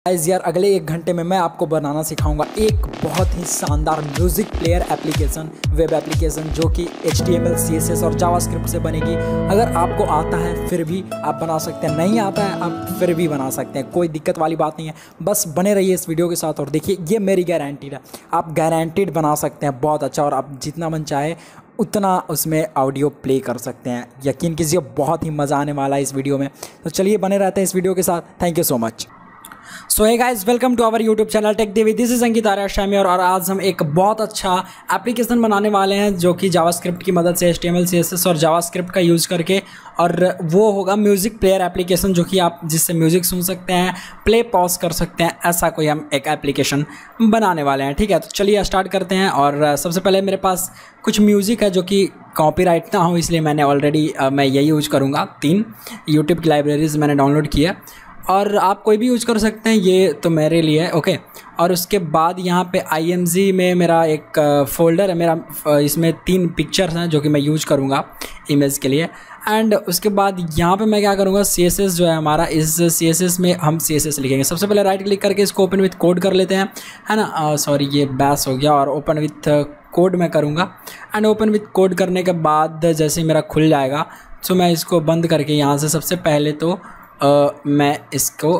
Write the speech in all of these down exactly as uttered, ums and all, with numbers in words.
Guys यार अगले एक घंटे में मैं आपको बनाना सिखाऊंगा एक बहुत ही शानदार music player application, web application जो कि H T M L, C S S और जावास्क्रिप्ट से बनेगी। अगर आपको आता है फिर भी आप बना सकते हैं, नहीं आता है आप फिर भी बना सकते हैं, कोई दिक्कत वाली बात नहीं है। बस बने रहिए इस वीडियो के साथ और देखिए ये मेरी गारंटीड है, आप गारंटीड बना सकते हैं बहुत अच्छा, और आप जितना मन चाहे उतना उसमें ऑडियो प्ले कर सकते हैं। यकीन कीजिए बहुत ही मज़ा आने वाला है इस वीडियो में। तो चलिए बने रहते हैं इस वीडियो के साथ। Thank you so much. So hey guys, welcome to our YouTube channel Tech Devi. This is Ankit Arya Shami और आज हम एक बहुत अच्छा एप्लीकेशन बनाने वाले हैं जो कि जावास्क्रिप्ट की मदद से H T M L, C S S और जावास्क्रिप्ट का यूज़ करके, और वो होगा म्यूज़िक प्लेयर एप्लीकेशन जो कि आप जिससे म्यूज़िक सुन सकते हैं, प्ले पॉज कर सकते हैं, ऐसा कोई हम एक एप्लीकेशन बनाने वाले हैं। ठीक है, तो चलिए स्टार्ट करते हैं। और सबसे पहले मेरे पास कुछ म्यूज़िक है जो कि कॉपीराइट ना हो, इसलिए मैंने ऑलरेडी मैं यही यूज़ करूँगा। तीन यूट्यूब की लाइब्रेरीज मैंने डाउनलोड किया और आप कोई भी यूज़ कर सकते हैं, ये तो मेरे लिए है। ओके, और उसके बाद यहाँ पे आई एम जी में मेरा एक फ़ोल्डर है मेरा, इसमें तीन पिक्चर्स हैं जो कि मैं यूज़ करूँगा इमेज के लिए। एंड उसके बाद यहाँ पे मैं क्या करूँगा, सी एस एस जो है हमारा, इस सी एस एस में हम सी एस एस लिखेंगे। सबसे पहले राइट क्लिक करके इसको ओपन विथ कोड कर लेते हैं, है ना। सॉरी ये बैस हो गया, और ओपन विथ कोड मैं करूँगा। एंड ओपन विथ कोड करने के बाद जैसे ही मेरा खुल जाएगा तो मैं इसको बंद करके यहाँ से सबसे पहले तो Uh, मैं इसको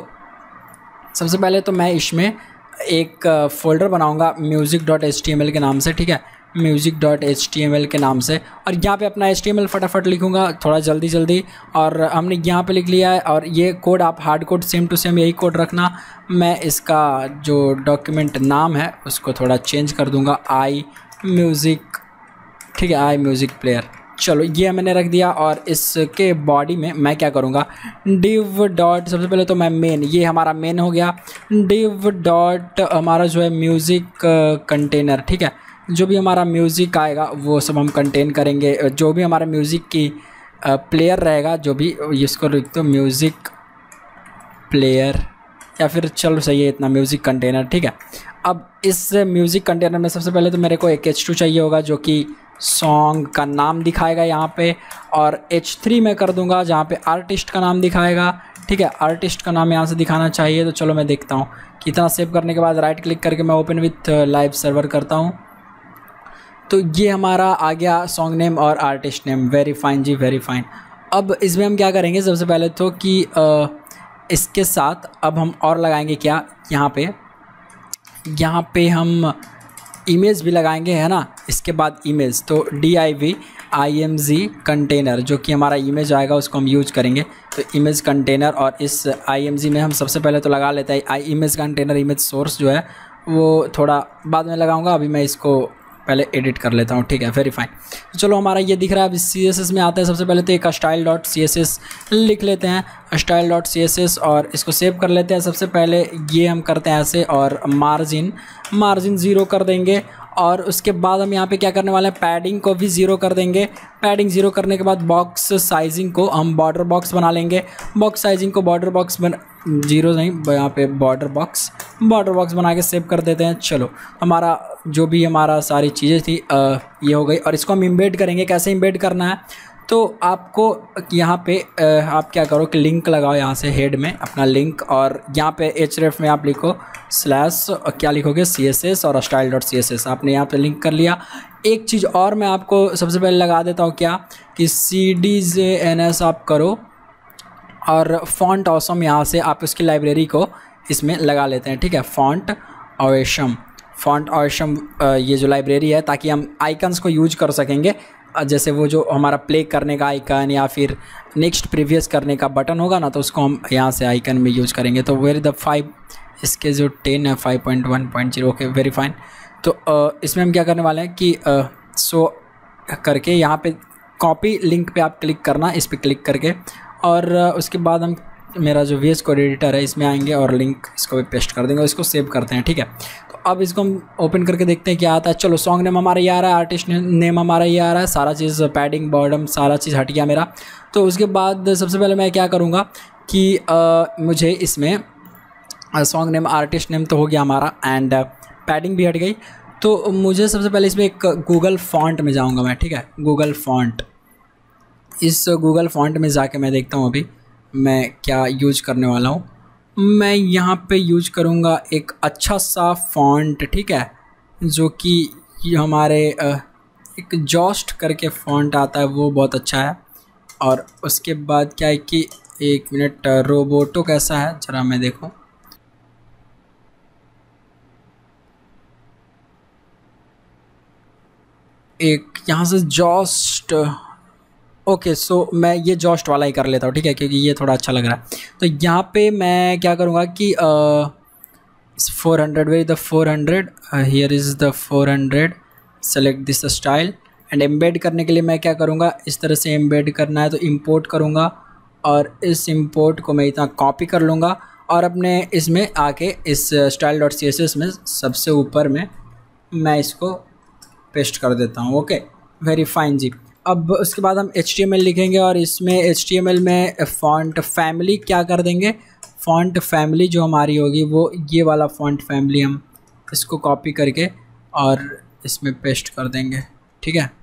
सबसे पहले तो मैं इसमें एक फ़ोल्डर बनाऊंगा music dot H T M L के नाम से। ठीक है, music dot H T M L के नाम से, और यहाँ पे अपना एच टी एम एल फटाफट लिखूंगा, थोड़ा जल्दी जल्दी। और हमने यहाँ पे लिख लिया है, और ये कोड आप hard code same to same यही कोड रखना। मैं इसका जो डॉक्यूमेंट नाम है उसको थोड़ा चेंज कर दूँगा, आई म्यूज़िक। ठीक है, आई म्यूज़िक प्लेयर। चलो ये मैंने रख दिया। और इसके बॉडी में मैं क्या करूँगा, डिव डॉट, सबसे पहले तो मैं मेन, ये हमारा मेन हो गया। डिव डॉट हमारा जो है म्यूज़िक कंटेनर। ठीक है, जो भी हमारा म्यूज़िक आएगा वो सब हम कंटेन करेंगे, जो भी हमारा म्यूज़िक की प्लेयर रहेगा, जो भी, इसको लिख दो म्यूज़िक प्लेयर, या फिर चलो सही है इतना, म्यूज़िक कंटेनर। ठीक है, अब इस म्यूज़िक कंटेनर में सबसे पहले तो मेरे को एक एच टू चाहिए होगा जो कि सॉन्ग का नाम दिखाएगा यहाँ पे, और एच थ्री में कर दूंगा जहाँ पे आर्टिस्ट का नाम दिखाएगा। ठीक है, आर्टिस्ट का नाम यहाँ से दिखाना चाहिए। तो चलो मैं देखता हूँ कितना। सेव करने के बाद राइट क्लिक करके मैं ओपन विथ लाइव सर्वर करता हूँ, तो ये हमारा आ गया सॉन्ग नेम और आर्टिस्ट नेम। वेरी फाइन जी, वेरी फाइन। अब इसमें हम क्या करेंगे, सबसे पहले तो कि आ, इसके साथ अब हम और लगाएंगे क्या, यहाँ पे यहाँ पे हम इमेज भी लगाएंगे, है ना। इसके बाद इमेज, तो D I V I M G container, जो कि हमारा इमेज आएगा उसको हम यूज करेंगे। तो इमेज कंटेनर, और इस आई एम जी में हम सबसे पहले तो लगा लेते हैं I image container. Image source जो है वो थोड़ा बाद में लगाऊंगा, अभी मैं इसको पहले एडिट कर लेता हूँ। ठीक है, वेरी फाइन। तो चलो हमारा ये दिख रहा है। अब सी एस एस में आता है, सबसे पहले तो एक style dot C S S लिख लेते हैं, style dot C S S, और इसको सेव कर लेते हैं। सबसे पहले ये हम करते हैं ऐसे, और मार्जिन मार्जिन ज़ीरो कर देंगे। और उसके बाद हम यहाँ पे क्या करने वाले हैं, पैडिंग को भी ज़ीरो कर देंगे। पैडिंग ज़ीरो करने के बाद बॉक्स साइजिंग को हम बॉर्डर बॉक्स बना लेंगे। बॉक्स साइजिंग को बॉर्डर बॉक्स बन जीरो नहीं, यहाँ पे बॉर्डर बॉक्स बॉर्डर बॉक्स बना के सेव कर देते हैं। चलो हमारा जो भी हमारा सारी चीज़ें थी आ, ये हो गई। और इसको हम इम्बेड करेंगे। कैसे इम्बेड करना है, तो आपको यहाँ पे आप क्या करो कि लिंक लगाओ यहाँ से हेड में अपना लिंक, और यहाँ पे एच रेफ में आप लिखो स्लैश, क्या लिखोगे, सी एस एस और style dot C S S. आपने यहाँ पे लिंक कर लिया। एक चीज़ और मैं आपको सबसे पहले लगा देता हूँ, क्या कि C D J N S आप करो, और फॉन्ट ऑसम यहाँ से आप उसकी लाइब्रेरी को इसमें लगा लेते हैं। ठीक है, फॉन्ट ऑसम, फॉन्ट ऑसम ये जो लाइब्रेरी है, ताकि हम आइकन्स को यूज कर सकेंगे। जैसे वो जो हमारा प्ले करने का आइकन या फिर नेक्स्ट प्रीवियस करने का बटन होगा ना, तो उसको हम यहाँ से आइकन में यूज़ करेंगे। तो वेरी द फाइव, इसके जो टेन है five point one point zero. Okay, very fine. तो uh, इसमें हम क्या करने वाले हैं कि सो uh, करके यहाँ पे कॉपी लिंक पे आप क्लिक करना, इस पर क्लिक करके, और uh, उसके बाद हम मेरा जो वी एस कोड एडिटर है इसमें आएंगे और लिंक इसको भी पेस्ट कर देंगे, इसको सेव करते हैं। ठीक है, तो अब इसको हम ओपन करके देखते हैं क्या आता है। चलो सॉन्ग नेम हमारा ये आ रहा है, आर्टिस्ट नेम हमारा ये आ रहा है, सारा चीज़ पैडिंग बॉर्डम सारा चीज़ हट गया मेरा। तो उसके बाद सबसे पहले मैं क्या करूँगा कि आ, मुझे इसमें सॉन्ग नेम आर्टिस्ट नेम तो हो गया हमारा, एंड पैडिंग भी हट गई। तो मुझे सबसे पहले इसमें एक गूगल फॉन्ट में जाऊँगा मैं। ठीक है, गूगल फॉन्ट, इस गूगल फॉन्ट में जाके मैं देखता हूँ अभी मैं क्या यूज करने वाला हूँ। मैं यहाँ पे यूज करूँगा एक अच्छा सा फॉन्ट, ठीक है, जो कि ये हमारे अ, एक जॉस्ट करके फॉन्ट आता है, वो बहुत अच्छा है। और उसके बाद क्या है कि एक मिनट, रोबोटो कैसा है जरा मैं देखूं। एक यहाँ से जॉस्ट, ओके सो मैं ये जॉस्ट वाला ही कर लेता हूँ, ठीक है, क्योंकि ये थोड़ा अच्छा लग रहा है। तो यहाँ पे मैं क्या करूँगा कि four hundred way the four hundred, here is the four hundred, select this style and embed करने के लिए मैं क्या करूँगा, इस तरह से एम्बेड करना है तो इंपोर्ट करूँगा और इस इंपोर्ट को मैं इतना कॉपी कर लूँगा और अपने इसमें आके इस style dot C S S में सबसे ऊपर में मैं इसको पेस्ट कर देता हूँ। ओके, वेरी फाइन जी। अब उसके बाद हम एच टी एम एल लिखेंगे और इसमें एच टी एम एल में फॉन्ट फैमिली क्या कर देंगे, फॉन्ट फैमिली जो हमारी होगी वो ये वाला फॉन्ट फैमिली, हम इसको कॉपी करके और इसमें पेस्ट कर देंगे, ठीक है।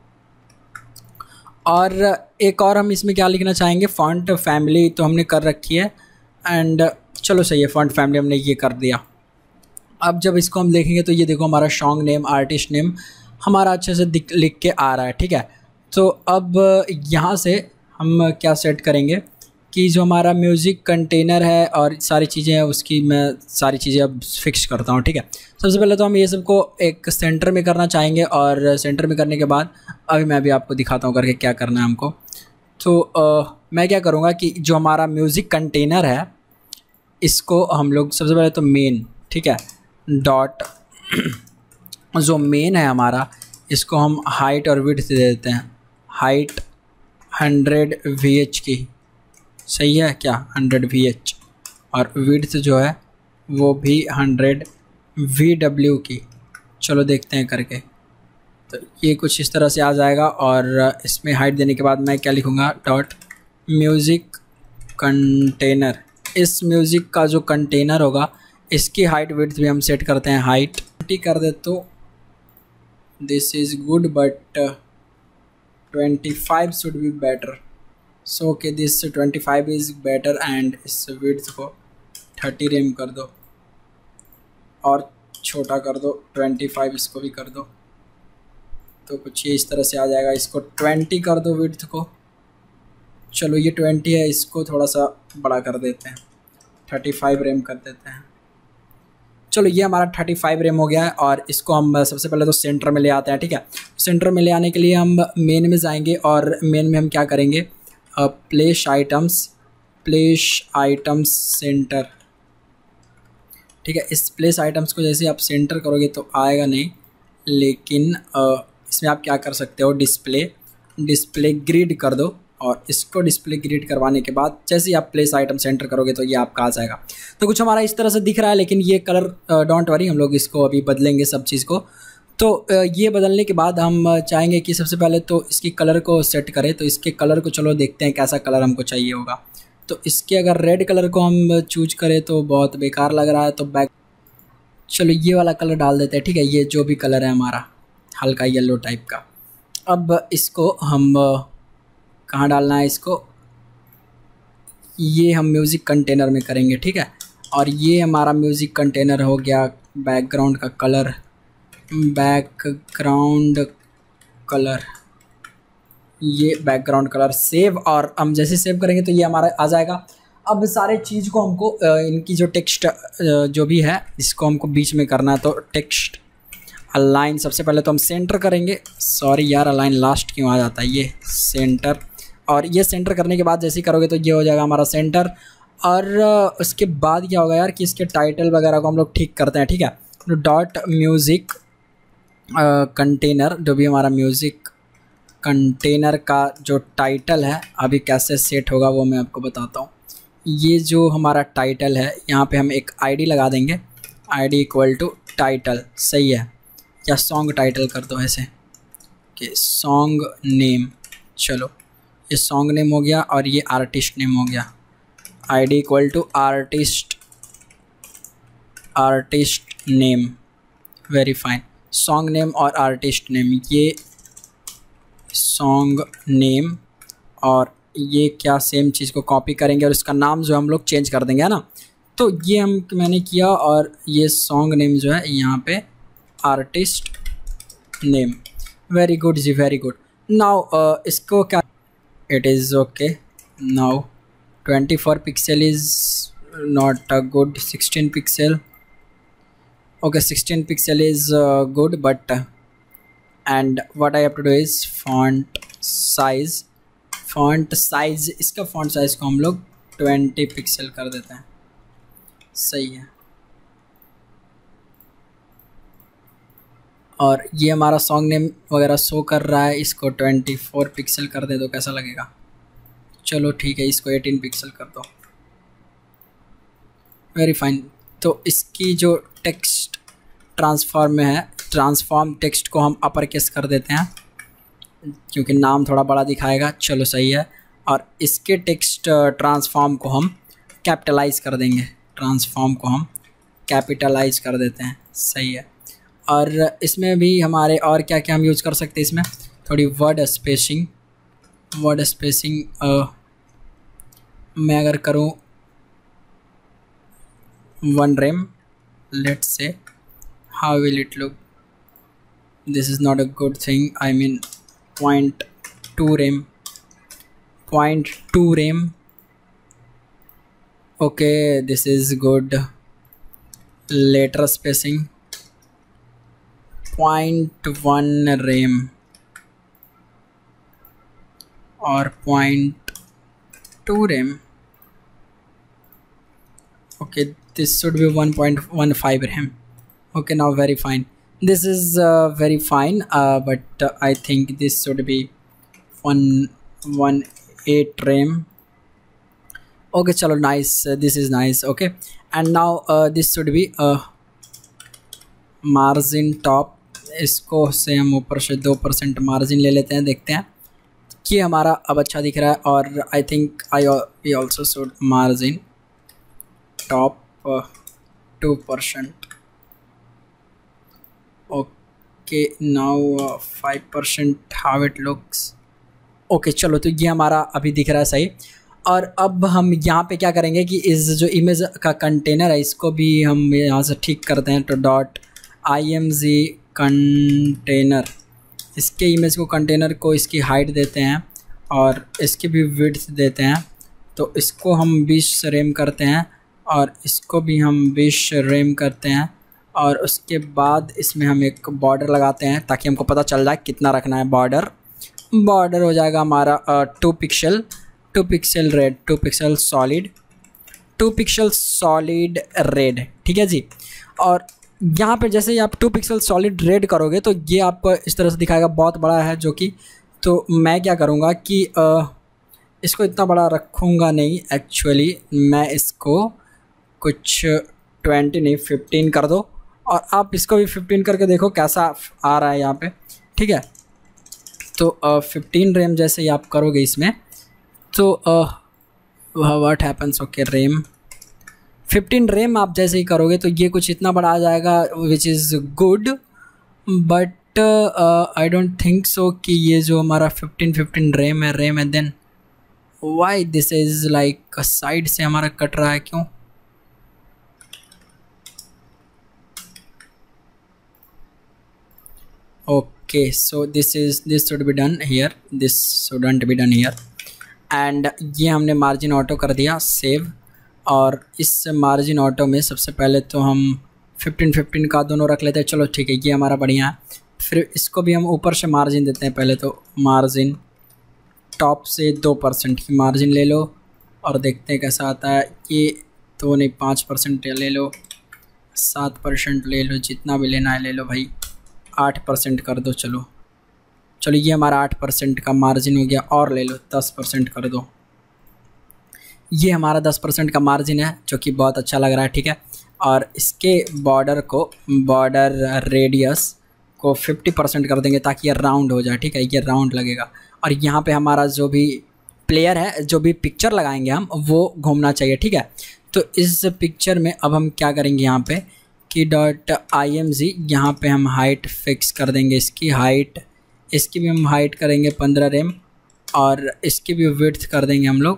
और एक और हम इसमें क्या लिखना चाहेंगे, फॉन्ट फैमिली तो हमने कर रखी है एंड चलो सही है, फॉन्ट फैमिली हमने ये कर दिया। अब जब इसको हम देखेंगे तो ये देखो हमारा सॉन्ग नेम, आर्टिस्ट नेम हमारा अच्छे से लिख के आ रहा है, ठीक है। तो अब यहाँ से हम क्या सेट करेंगे कि जो हमारा म्यूज़िक कंटेनर है और सारी चीज़ें हैं उसकी मैं सारी चीज़ें अब फिक्स करता हूँ, ठीक है। सबसे पहले तो हम ये सबको एक सेंटर में करना चाहेंगे और सेंटर में करने के बाद अभी मैं भी आपको दिखाता हूँ करके क्या करना है हमको। तो आ, मैं क्या करूँगा कि जो हमारा म्यूज़िक कंटेनर है इसको हम लोग सबसे पहले तो मेन, ठीक है, डॉट जो मेन है हमारा इसको हम हाइट और विड्थ दे देते हैं, हाइट हंड्रेड वी एच की, सही है क्या, हंड्रेड वी एच, और विड्थ जो है वो भी हंड्रेड वी डब्ल्यू की। चलो देखते हैं करके, तो ये कुछ इस तरह से आ जाएगा। और इसमें हाइट देने के बाद मैं क्या लिखूँगा, डॉट म्यूज़िक कंटेनर, इस म्यूज़िक का जो कंटेनर होगा इसकी हाइट विड्थ भी हम सेट करते हैं, हाइट कर दे तो this is good but twenty five should be better, so okay this twenty five is better and इस विड्थ को थर्टी रेम कर दो और छोटा कर दो ट्वेंटी फाइव, इसको भी कर दो तो कुछ ये इस तरह से आ जाएगा। इसको ट्वेंटी कर दो विड्थ को, चलो ये ट्वेंटी है, इसको थोड़ा सा बड़ा कर देते हैं, थर्टी फाइव रेम कर देते हैं। चलो ये हमारा थर्टी फाइव रेम हो गया है और इसको हम सबसे पहले तो सेंटर में ले आते हैं, ठीक है। सेंटर में ले आने के लिए हम मेन में जाएंगे और मेन में हम क्या करेंगे, place items, place items center, ठीक है। इस प्लेस आइटम्स को जैसे आप सेंटर करोगे तो आएगा नहीं, लेकिन आ, इसमें आप क्या कर सकते हो, डिस्प्ले डिस्प्ले ग्रिड कर दो और इसको डिस्प्ले ग्रिड करवाने के बाद जैसे ही आप प्लेस आइटम सेंटर करोगे तो ये आपका आ जाएगा। तो कुछ हमारा इस तरह से दिख रहा है, लेकिन ये कलर डोंट वरी, हम लोग इसको अभी बदलेंगे सब चीज़ को। तो ये बदलने के बाद हम चाहेंगे कि सबसे पहले तो इसकी कलर को सेट करें, तो इसके कलर को चलो देखते हैं कैसा कलर हमको चाहिए होगा। तो इसके अगर रेड कलर को हम चूज करें तो बहुत बेकार लग रहा है, तो बैक चलो ये वाला कलर डाल देते हैं, ठीक है, ये जो भी कलर है हमारा हल्का येलो टाइप का। अब इसको हम कहाँ डालना है, इसको ये हम म्यूज़िक कंटेनर में करेंगे, ठीक है। और ये हमारा म्यूज़िक कंटेनर हो गया, बैकग्राउंड का कलर, बैकग्राउंड कलर, ये बैकग्राउंड कलर सेव, और हम जैसे सेव करेंगे तो ये हमारा आ जाएगा। अब सारे चीज़ को हमको इनकी जो टेक्स्ट जो भी है इसको हमको बीच में करना है, तो टेक्स्ट अलाइन सबसे पहले तो हम सेंटर करेंगे, सॉरी यार अलाइन लास्ट क्यों आ जाता है, ये सेंटर, और ये सेंटर करने के बाद जैसे ही करोगे तो ये हो जाएगा हमारा सेंटर। और उसके बाद क्या होगा यार कि इसके टाइटल वगैरह को हम लोग ठीक करते हैं, ठीक है। तो डॉट म्यूज़िक कंटेनर, जो भी हमारा म्यूज़िक कंटेनर का जो टाइटल है अभी कैसे सेट होगा वो मैं आपको बताता हूँ। ये जो हमारा टाइटल है यहाँ पे हम एक आईडी लगा देंगे, आईडी इक्वल टू टाइटल, सही है, या सॉन्ग टाइटल कर दो ऐसे कि सॉन्ग नेम, चलो ये सॉन्ग नेम हो गया और ये आर्टिस्ट नेम हो गया, ID equal to artist artist name, very fine, song name और आर्टिस्ट नेम, ये सॉन्ग नेम और ये क्या सेम चीज़ को कॉपी करेंगे और इसका नाम जो हम लोग चेंज कर देंगे, है ना। तो ये हम मैंने किया, और ये सॉन्ग नेम जो है यहाँ पे आर्टिस्ट नेम। वेरी गुड जी, वेरी गुड। नाउ इसको क्या, it is okay. Now twenty four pixel is not a good, sixteen pixel, okay, sixteen pixel is uh, good, but uh, and what I have to do is font size, font size इसका font size को हम लोग twenty pixel कर देते हैं। सही है। और ये हमारा सॉन्ग नेम वगैरह शो कर रहा है, इसको ट्वेंटी फोर पिक्सल कर दे तो कैसा लगेगा? चलो ठीक है, इसको एटीन पिक्सल कर दो। Very fine. तो इसकी जो टेक्स्ट ट्रांसफॉर्म में है, ट्रांसफॉर्म टेक्स्ट को हम अपर केस कर देते हैं क्योंकि नाम थोड़ा बड़ा दिखाएगा। चलो सही है। और इसके टेक्स्ट ट्रांसफॉर्म को हम कैपिटलाइज कर देंगे, ट्रांसफॉर्म को हम कैपिटलाइज कर देते हैं। सही है। और इसमें भी हमारे और क्या क्या हम यूज़ कर सकते हैं, इसमें थोड़ी वर्ड स्पेसिंग, वर्ड स्पेसिंग मैं अगर करूँ one rem, let's say, how will it look? This is not a good thing. I mean point two rem, point two rem. Okay, this is good. Letter spacing point one rem or point two rem. Okay, this should be one point one five rem. Okay, now very fine. This is uh, very fine, uh, but uh, I think this should be one one eight rem. Okay, chalo, nice. Uh, this is nice. Okay, and now uh, this should be a uh, margin top. इसको से हम ऊपर से दो percent margin ले लेते हैं, देखते हैं कि हमारा अब अच्छा दिख रहा है। और I think I we also should margin top uh, two percent. Okay, now uh, five percent how it looks. Okay, चलो, तो ये हमारा अभी दिख रहा है सही। और अब हम यहाँ पे क्या करेंगे कि इस जो इमेज का कंटेनर है इसको भी हम यहाँ से ठीक करते हैं। तो dot I M G container, इसके इमेज को कंटेनर को इसकी हाइट देते हैं और इसकी भी विड्थ देते हैं। तो इसको हम बीस रेम करते हैं और इसको भी हम बीस रेम करते हैं। और उसके बाद इसमें हम एक बॉर्डर लगाते हैं ताकि हमको पता चल जाए कितना रखना है बॉर्डर। बॉर्डर हो जाएगा हमारा two pixel, two pixel red, two pixel solid, two pixel solid red. ठीक है जी। और यहाँ पे जैसे ही आप टू पिक्सल सॉलिड रेड करोगे तो ये आपको इस तरह से दिखाएगा, बहुत बड़ा है जो कि। तो मैं क्या करूँगा कि आ, इसको इतना बड़ा रखूँगा नहीं, एक्चुअली मैं इसको कुछ ट्वेंटी नहीं फिफ्टीन कर दो। और आप इसको भी फिफ्टीन करके देखो कैसा आ रहा है यहाँ पे। ठीक है। तो फिफ्टीन रेम जैसे ही आप करोगे इसमें तो what happens, okay, rem fifteen rem आप जैसे ही करोगे तो ये कुछ इतना बड़ा आ जाएगा, which is good. But I don't think so कि ये जो हमारा फिफ्टीन फिफ्टीन रेम है रेम है then why this is like side से हमारा कट रहा है, क्यों? okay, so this is this should be done here, this shouldn't be done here. and ये हमने मार्जिन ऑटो कर दिया सेव। और इस मार्जिन ऑटो में सबसे पहले तो हम फिफ्टीन फिफ्टीन का दोनों रख लेते हैं। चलो ठीक है, ये हमारा बढ़िया है। फिर इसको भी हम ऊपर से मार्जिन देते हैं। पहले तो मार्जिन टॉप से दो परसेंट की मार्जिन ले लो और देखते हैं कैसा आता है। ये तो नहीं, पाँच परसेंट ले लो, सात परसेंट ले लो, जितना भी लेना है ले लो भाई। आठ परसेंट कर दो। चलो चलो ये हमारा आठ परसेंट का मार्जिन हो गया। और ले लो दस परसेंट कर दो। ये हमारा दस परसेंट का मार्जिन है जो कि बहुत अच्छा लग रहा है। ठीक है। और इसके बॉर्डर को, बॉर्डर रेडियस को फिफ्टी परसेंट कर देंगे ताकि ये राउंड हो जाए। ठीक है, ये राउंड लगेगा। और यहाँ पे हमारा जो भी प्लेयर है, जो भी पिक्चर लगाएंगे हम, वो घूमना चाहिए। ठीक है। तो इस पिक्चर में अब हम क्या करेंगे यहाँ पे कि डॉट आई एम जी, यहाँ पर हम हाइट फिक्स कर देंगे। इसकी हाइट, इसकी भी हम हाइट करेंगे पंद्रह रेम और इसकी भी विड्थ कर देंगे हम लोग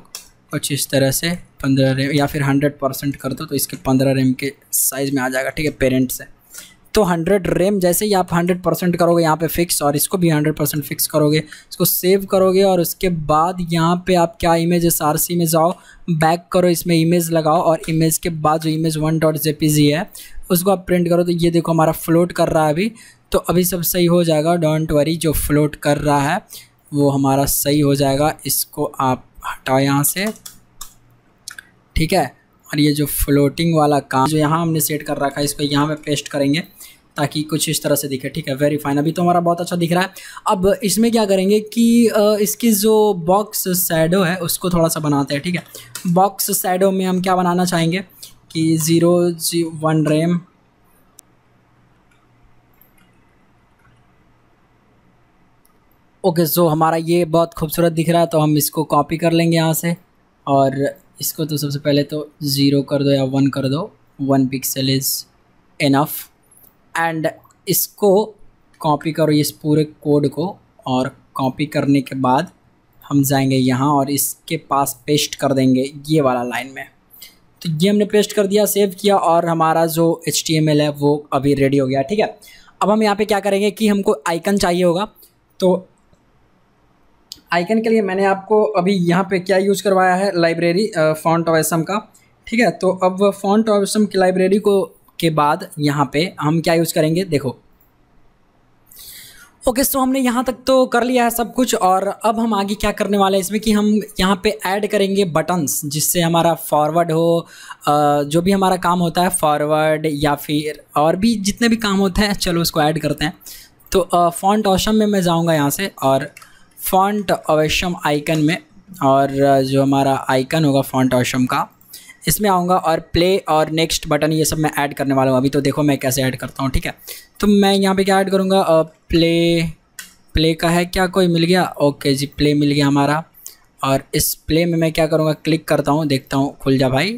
कुछ इस तरह से पंद्रह रैम या फिर हंड्रेड परसेंट कर दो तो इसके पंद्रह रैम के साइज़ में आ जाएगा, ठीक है, पेरेंट से। तो हंड्रेड रैम जैसे ही आप हंड्रेड परसेंट करोगे यहाँ पे फिक्स, और इसको भी हंड्रेड परसेंट फिक्स करोगे, इसको सेव करोगे, और उसके बाद यहाँ पे आप क्या इमेज है, आरसी में जाओ, बैक करो, इसमें इमेज लगाओ, और इमेज के बाद जो इमेज वन डॉट जेपीजी है उसको आप प्रिंट करो। तो ये देखो हमारा फ्लोट कर रहा है अभी, तो अभी सब सही हो जाएगा, डोंट वरी। जो फ्लोट कर रहा है वो हमारा सही हो जाएगा। इसको आप हटाओ यहाँ से, ठीक है। और ये जो फ्लोटिंग वाला काम जो यहाँ हमने सेट कर रखा है इसको यहाँ पे पेस्ट करेंगे ताकि कुछ इस तरह से दिखे, ठीक है। वेरी फाइन, अभी तो हमारा बहुत अच्छा दिख रहा है। अब इसमें क्या करेंगे कि इसकी जो बॉक्स शैडो है उसको थोड़ा सा बनाते हैं, ठीक है। बॉक्स शैडो में हम क्या बनाना चाहेंगे कि zero G one rem, okay. So हमारा ये बहुत खूबसूरत दिख रहा है, तो हम इसको कॉपी कर लेंगे यहाँ से, और इसको तो सबसे पहले तो ज़ीरो कर दो या वन कर दो, one pixel is enough. And इसको कॉपी करो इस पूरे कोड को, और कॉपी करने के बाद हम जाएंगे यहाँ और इसके पास पेस्ट कर देंगे ये वाला लाइन में। तो ये हमने पेस्ट कर दिया, सेव किया, और हमारा जो एच टी एम एल है वो अभी रेडी हो गया, ठीक है। अब हम यहाँ पे क्या करेंगे कि हमको आइकन चाहिए होगा, तो आइकन के लिए मैंने आपको अभी यहाँ पे क्या यूज़ करवाया है, लाइब्रेरी फॉन्ट ऑसम का, ठीक है। तो अब फॉन्ट ऑसम की लाइब्रेरी को के बाद यहाँ पे हम क्या यूज़ करेंगे, देखो। ओके, सो हमने यहाँ तक तो कर लिया है सब कुछ, और अब हम आगे क्या करने वाले हैं इसमें कि हम यहाँ पे ऐड करेंगे बटन्स, जिससे हमारा फॉरवर्ड हो, जो भी हमारा काम होता है फॉरवर्ड या फिर और भी जितने भी काम होते हैं, चलो उसको ऐड करते हैं। तो फॉन्ट ऑसम में मैं जाऊँगा यहाँ से, और फॉन्ट ऑसम आइकन में, और जो हमारा आइकन होगा फॉन्ट ऑसम का इसमें आऊँगा, और प्ले और नेक्स्ट बटन ये सब मैं ऐड करने वाला हूँ। अभी तो देखो मैं कैसे ऐड करता हूँ, ठीक है। तो मैं यहाँ पे क्या ऐड करूँगा, प्ले प्ले का है क्या, कोई मिल गया, ओके जी, प्ले मिल गया हमारा। और इस प्ले में मैं क्या करूँगा, क्लिक करता हूँ, देखता हूँ, खुल जा भाई।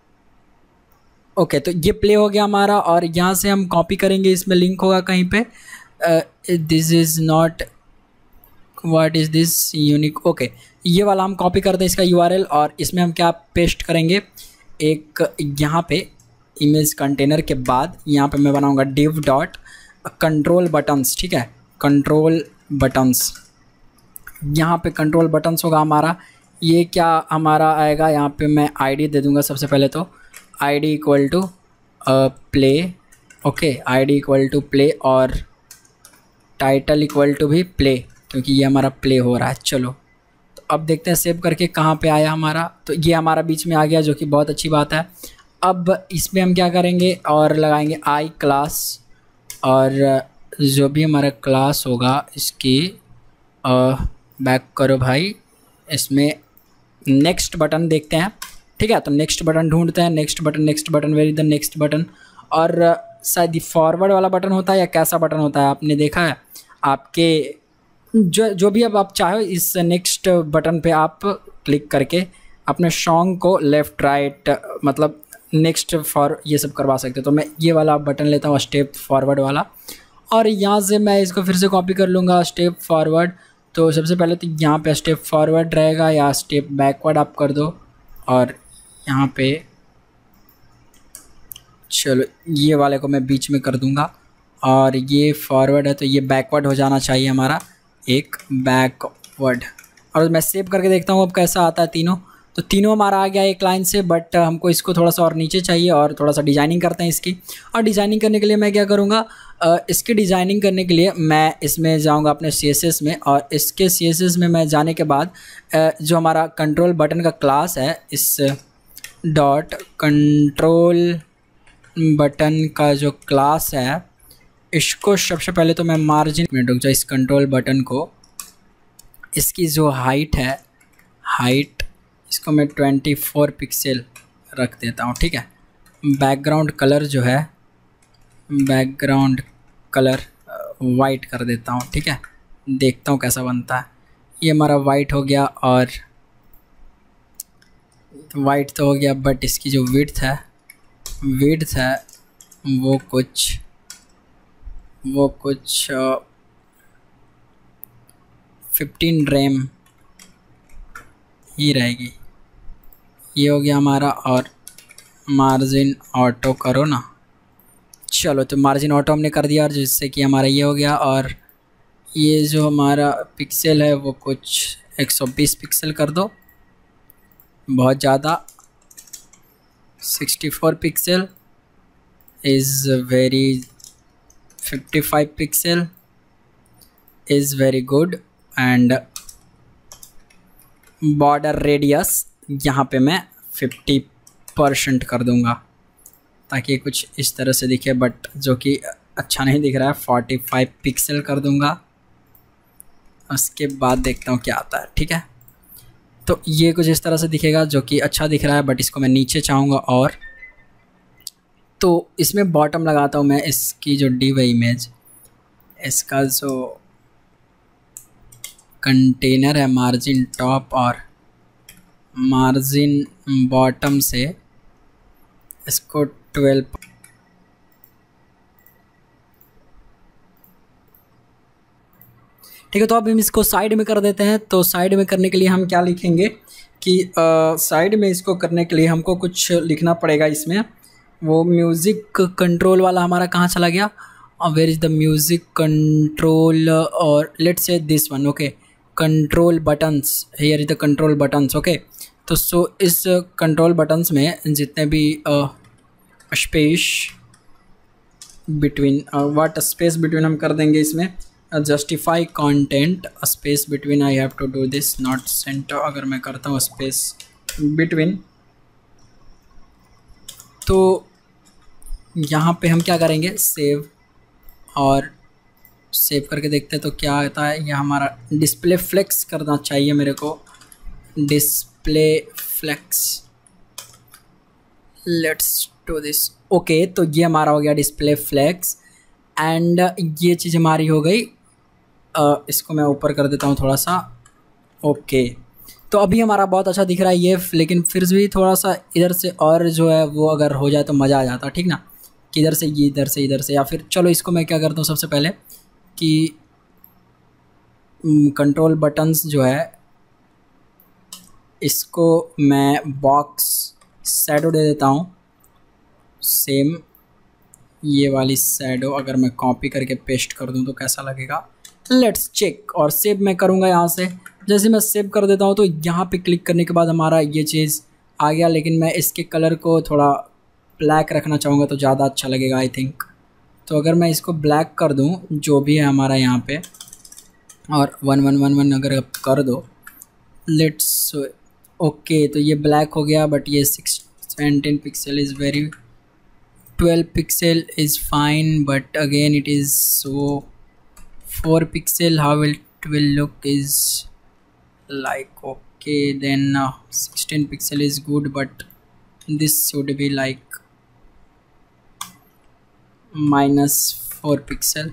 ओके, तो ये प्ले हो गया हमारा, और यहाँ से हम कॉपी करेंगे, इसमें लिंक होगा कहीं पे, this is not what is this unique, okay, ये वाला हम कॉपी करते हैं इसका यू आर एल, और इसमें हम क्या पेस्ट करेंगे, एक यहाँ पे इमेज कंटेनर के बाद यहाँ पे मैं बनाऊँगा डिव डॉट कंट्रोल बटन्स, ठीक है, कंट्रोल बटन्स। यहाँ पे कंट्रोल बटन्स होगा हमारा, ये क्या हमारा आएगा, यहाँ पे मैं आईडी दे दूँगा सबसे पहले, तो ID equal to play, okay, ID equal to play, और टाइटल इक्वल टू भी प्ले, क्योंकि ये हमारा प्ले हो रहा है। चलो तो अब देखते हैं सेव करके कहाँ पे आया हमारा, तो ये हमारा बीच में आ गया, जो कि बहुत अच्छी बात है। अब इसमें हम क्या करेंगे, और लगाएंगे आई क्लास, और जो भी हमारा क्लास होगा इसकी बैक करो भाई, इसमें नेक्स्ट बटन देखते हैं, ठीक है। तो नेक्स्ट बटन ढूंढते हैं, next button, next button, very the next button, और शायद फॉरवर्ड वाला बटन होता है या कैसा बटन होता है, आपने देखा है, आपके जो जो भी अब आप चाहो इस नेक्स्ट बटन पे आप क्लिक करके अपने सॉन्ग को लेफ़्ट राइट मतलब नेक्स्ट फॉर ये सब करवा सकते हो। तो मैं ये वाला बटन लेता हूँ, स्टेप फॉरवर्ड वाला, और यहाँ से मैं इसको फिर से कॉपी कर लूँगा, स्टेप फॉरवर्ड। तो सबसे पहले तो यहाँ पे स्टेप फॉरवर्ड रहेगा, या स्टेप बैकवर्ड आप कर दो, और यहाँ पे चलो ये वाले को मैं बीच में कर दूँगा, और ये फॉरवर्ड है तो ये बैकवर्ड हो जाना चाहिए हमारा, एक बैकवर्ड। और मैं सेव करके देखता हूँ अब कैसा आता है तीनों। तो तीनों हमारा आ गया एक लाइन से, बट हमको इसको थोड़ा सा और नीचे चाहिए, और थोड़ा सा डिजाइनिंग करते हैं इसकी। और डिजाइनिंग करने के लिए मैं क्या करूँगा, इसकी डिजाइनिंग करने के लिए मैं इसमें जाऊँगा अपने सी एस एस में, और इसके सी एस एस में मैं जाने के बाद जो हमारा कंट्रोल बटन का क्लास है, इस डॉट कंट्रोल बटन का जो क्लास है, इसको सबसे पहले तो मैं मार्जिन में रुक जाए, इस कंट्रोल बटन को इसकी जो हाइट है, हाइट इसको मैं ट्वेंटी फोर पिक्सल रख देता हूँ, ठीक है। बैकग्राउंड कलर जो है, बैकग्राउंड कलर वाइट कर देता हूँ, ठीक है। देखता हूँ कैसा बनता है। ये हमारा वाइट हो गया, और वाइट तो हो गया, बट इसकी जो विड्थ है विड्थ है वो कुछ वो कुछ फिफ्टीन रैम ही रहेगी, ये हो गया हमारा, और मार्जिन ऑटो करो ना। चलो तो मार्जिन ऑटो हमने कर दिया, और जिससे कि हमारा ये हो गया। और ये जो हमारा पिक्सल है वो कुछ एक सौ बीस पिक्सल कर दो, बहुत ज़्यादा। Sixty four pixel is very, fifty five pixel is very good. And border radius यहाँ पे मैं फिफ्टी परसेंट कर दूँगा ताकि कुछ इस तरह से दिखे, बट जो कि अच्छा नहीं दिख रहा है। फोर्टी फाइव पिक्सल कर दूँगा, उसके बाद देखता हूँ क्या आता है। ठीक है, तो ये कुछ इस तरह से दिखेगा जो कि अच्छा दिख रहा है, बट इसको मैं नीचे चाहूँगा। और तो इसमें बॉटम लगाता हूँ मैं, इसकी जो डी वाई इमेज, इसका जो कंटेनर है मार्जिन टॉप और मार्जिन बॉटम से इसको ट्वेल्व, ठीक है। तो अब हम इसको साइड में कर देते हैं। तो साइड में करने के लिए हम क्या लिखेंगे कि साइड में इसको करने के लिए हमको कुछ लिखना पड़ेगा इसमें। वो म्यूज़िक कंट्रोल वाला हमारा कहाँ चला गया, where is the music control, और let's see this one, okay, control buttons, here is the control buttons, okay. तो सो इस कंट्रोल बटन्स में जितने भी space between, what space between हम कर देंगे इसमें, justify content space between, I have to do this not center. अगर मैं करता हूँ स्पेस बिटवीन, तो यहाँ पे हम क्या करेंगे, सेव, और सेव करके देखते हैं तो क्या आता है। यह हमारा डिस्प्ले फ्लेक्स करना चाहिए मेरे को, display flex, let's do this, okay. तो ये हमारा हो गया डिस्प्ले फ्लेक्स, एंड ये चीज़ हमारी हो गई। uh, इसको मैं ऊपर कर देता हूँ थोड़ा सा, ओके। तो अभी हमारा बहुत अच्छा दिख रहा है ये, लेकिन फिर भी थोड़ा सा इधर से और जो है वो अगर हो जाए तो मज़ा आ जाता, ठीक ना, कि इधर से ये, इधर से इधर से, या फिर चलो इसको मैं क्या करता हूँ सबसे पहले कि कंट्रोल बटन्स जो है इसको मैं बॉक्स शैडो दे देता हूँ, सेम ये वाली शैडो अगर मैं कॉपी करके पेस्ट कर दूँ तो कैसा लगेगा, लेट्स चेक। और सेव मैं करूँगा यहाँ से। जैसे मैं सेव कर देता हूँ तो यहाँ पे क्लिक करने के बाद हमारा ये चीज़ आ गया, लेकिन मैं इसके कलर को थोड़ा ब्लैक रखना चाहूँगा तो ज़्यादा अच्छा लगेगा आई थिंक। तो अगर मैं इसको ब्लैक कर दूँ जो भी है हमारा यहाँ पे, और वन वन वन वन अगर आप कर दो, लेट्स ओके, तो ये ब्लैक हो गया। बट ये six seventeen pixel is very, twelve pixel is fine, but again it is so four pixel, how it will look is like, okay then sixteen pixel is good, but this should be like minus four pixel.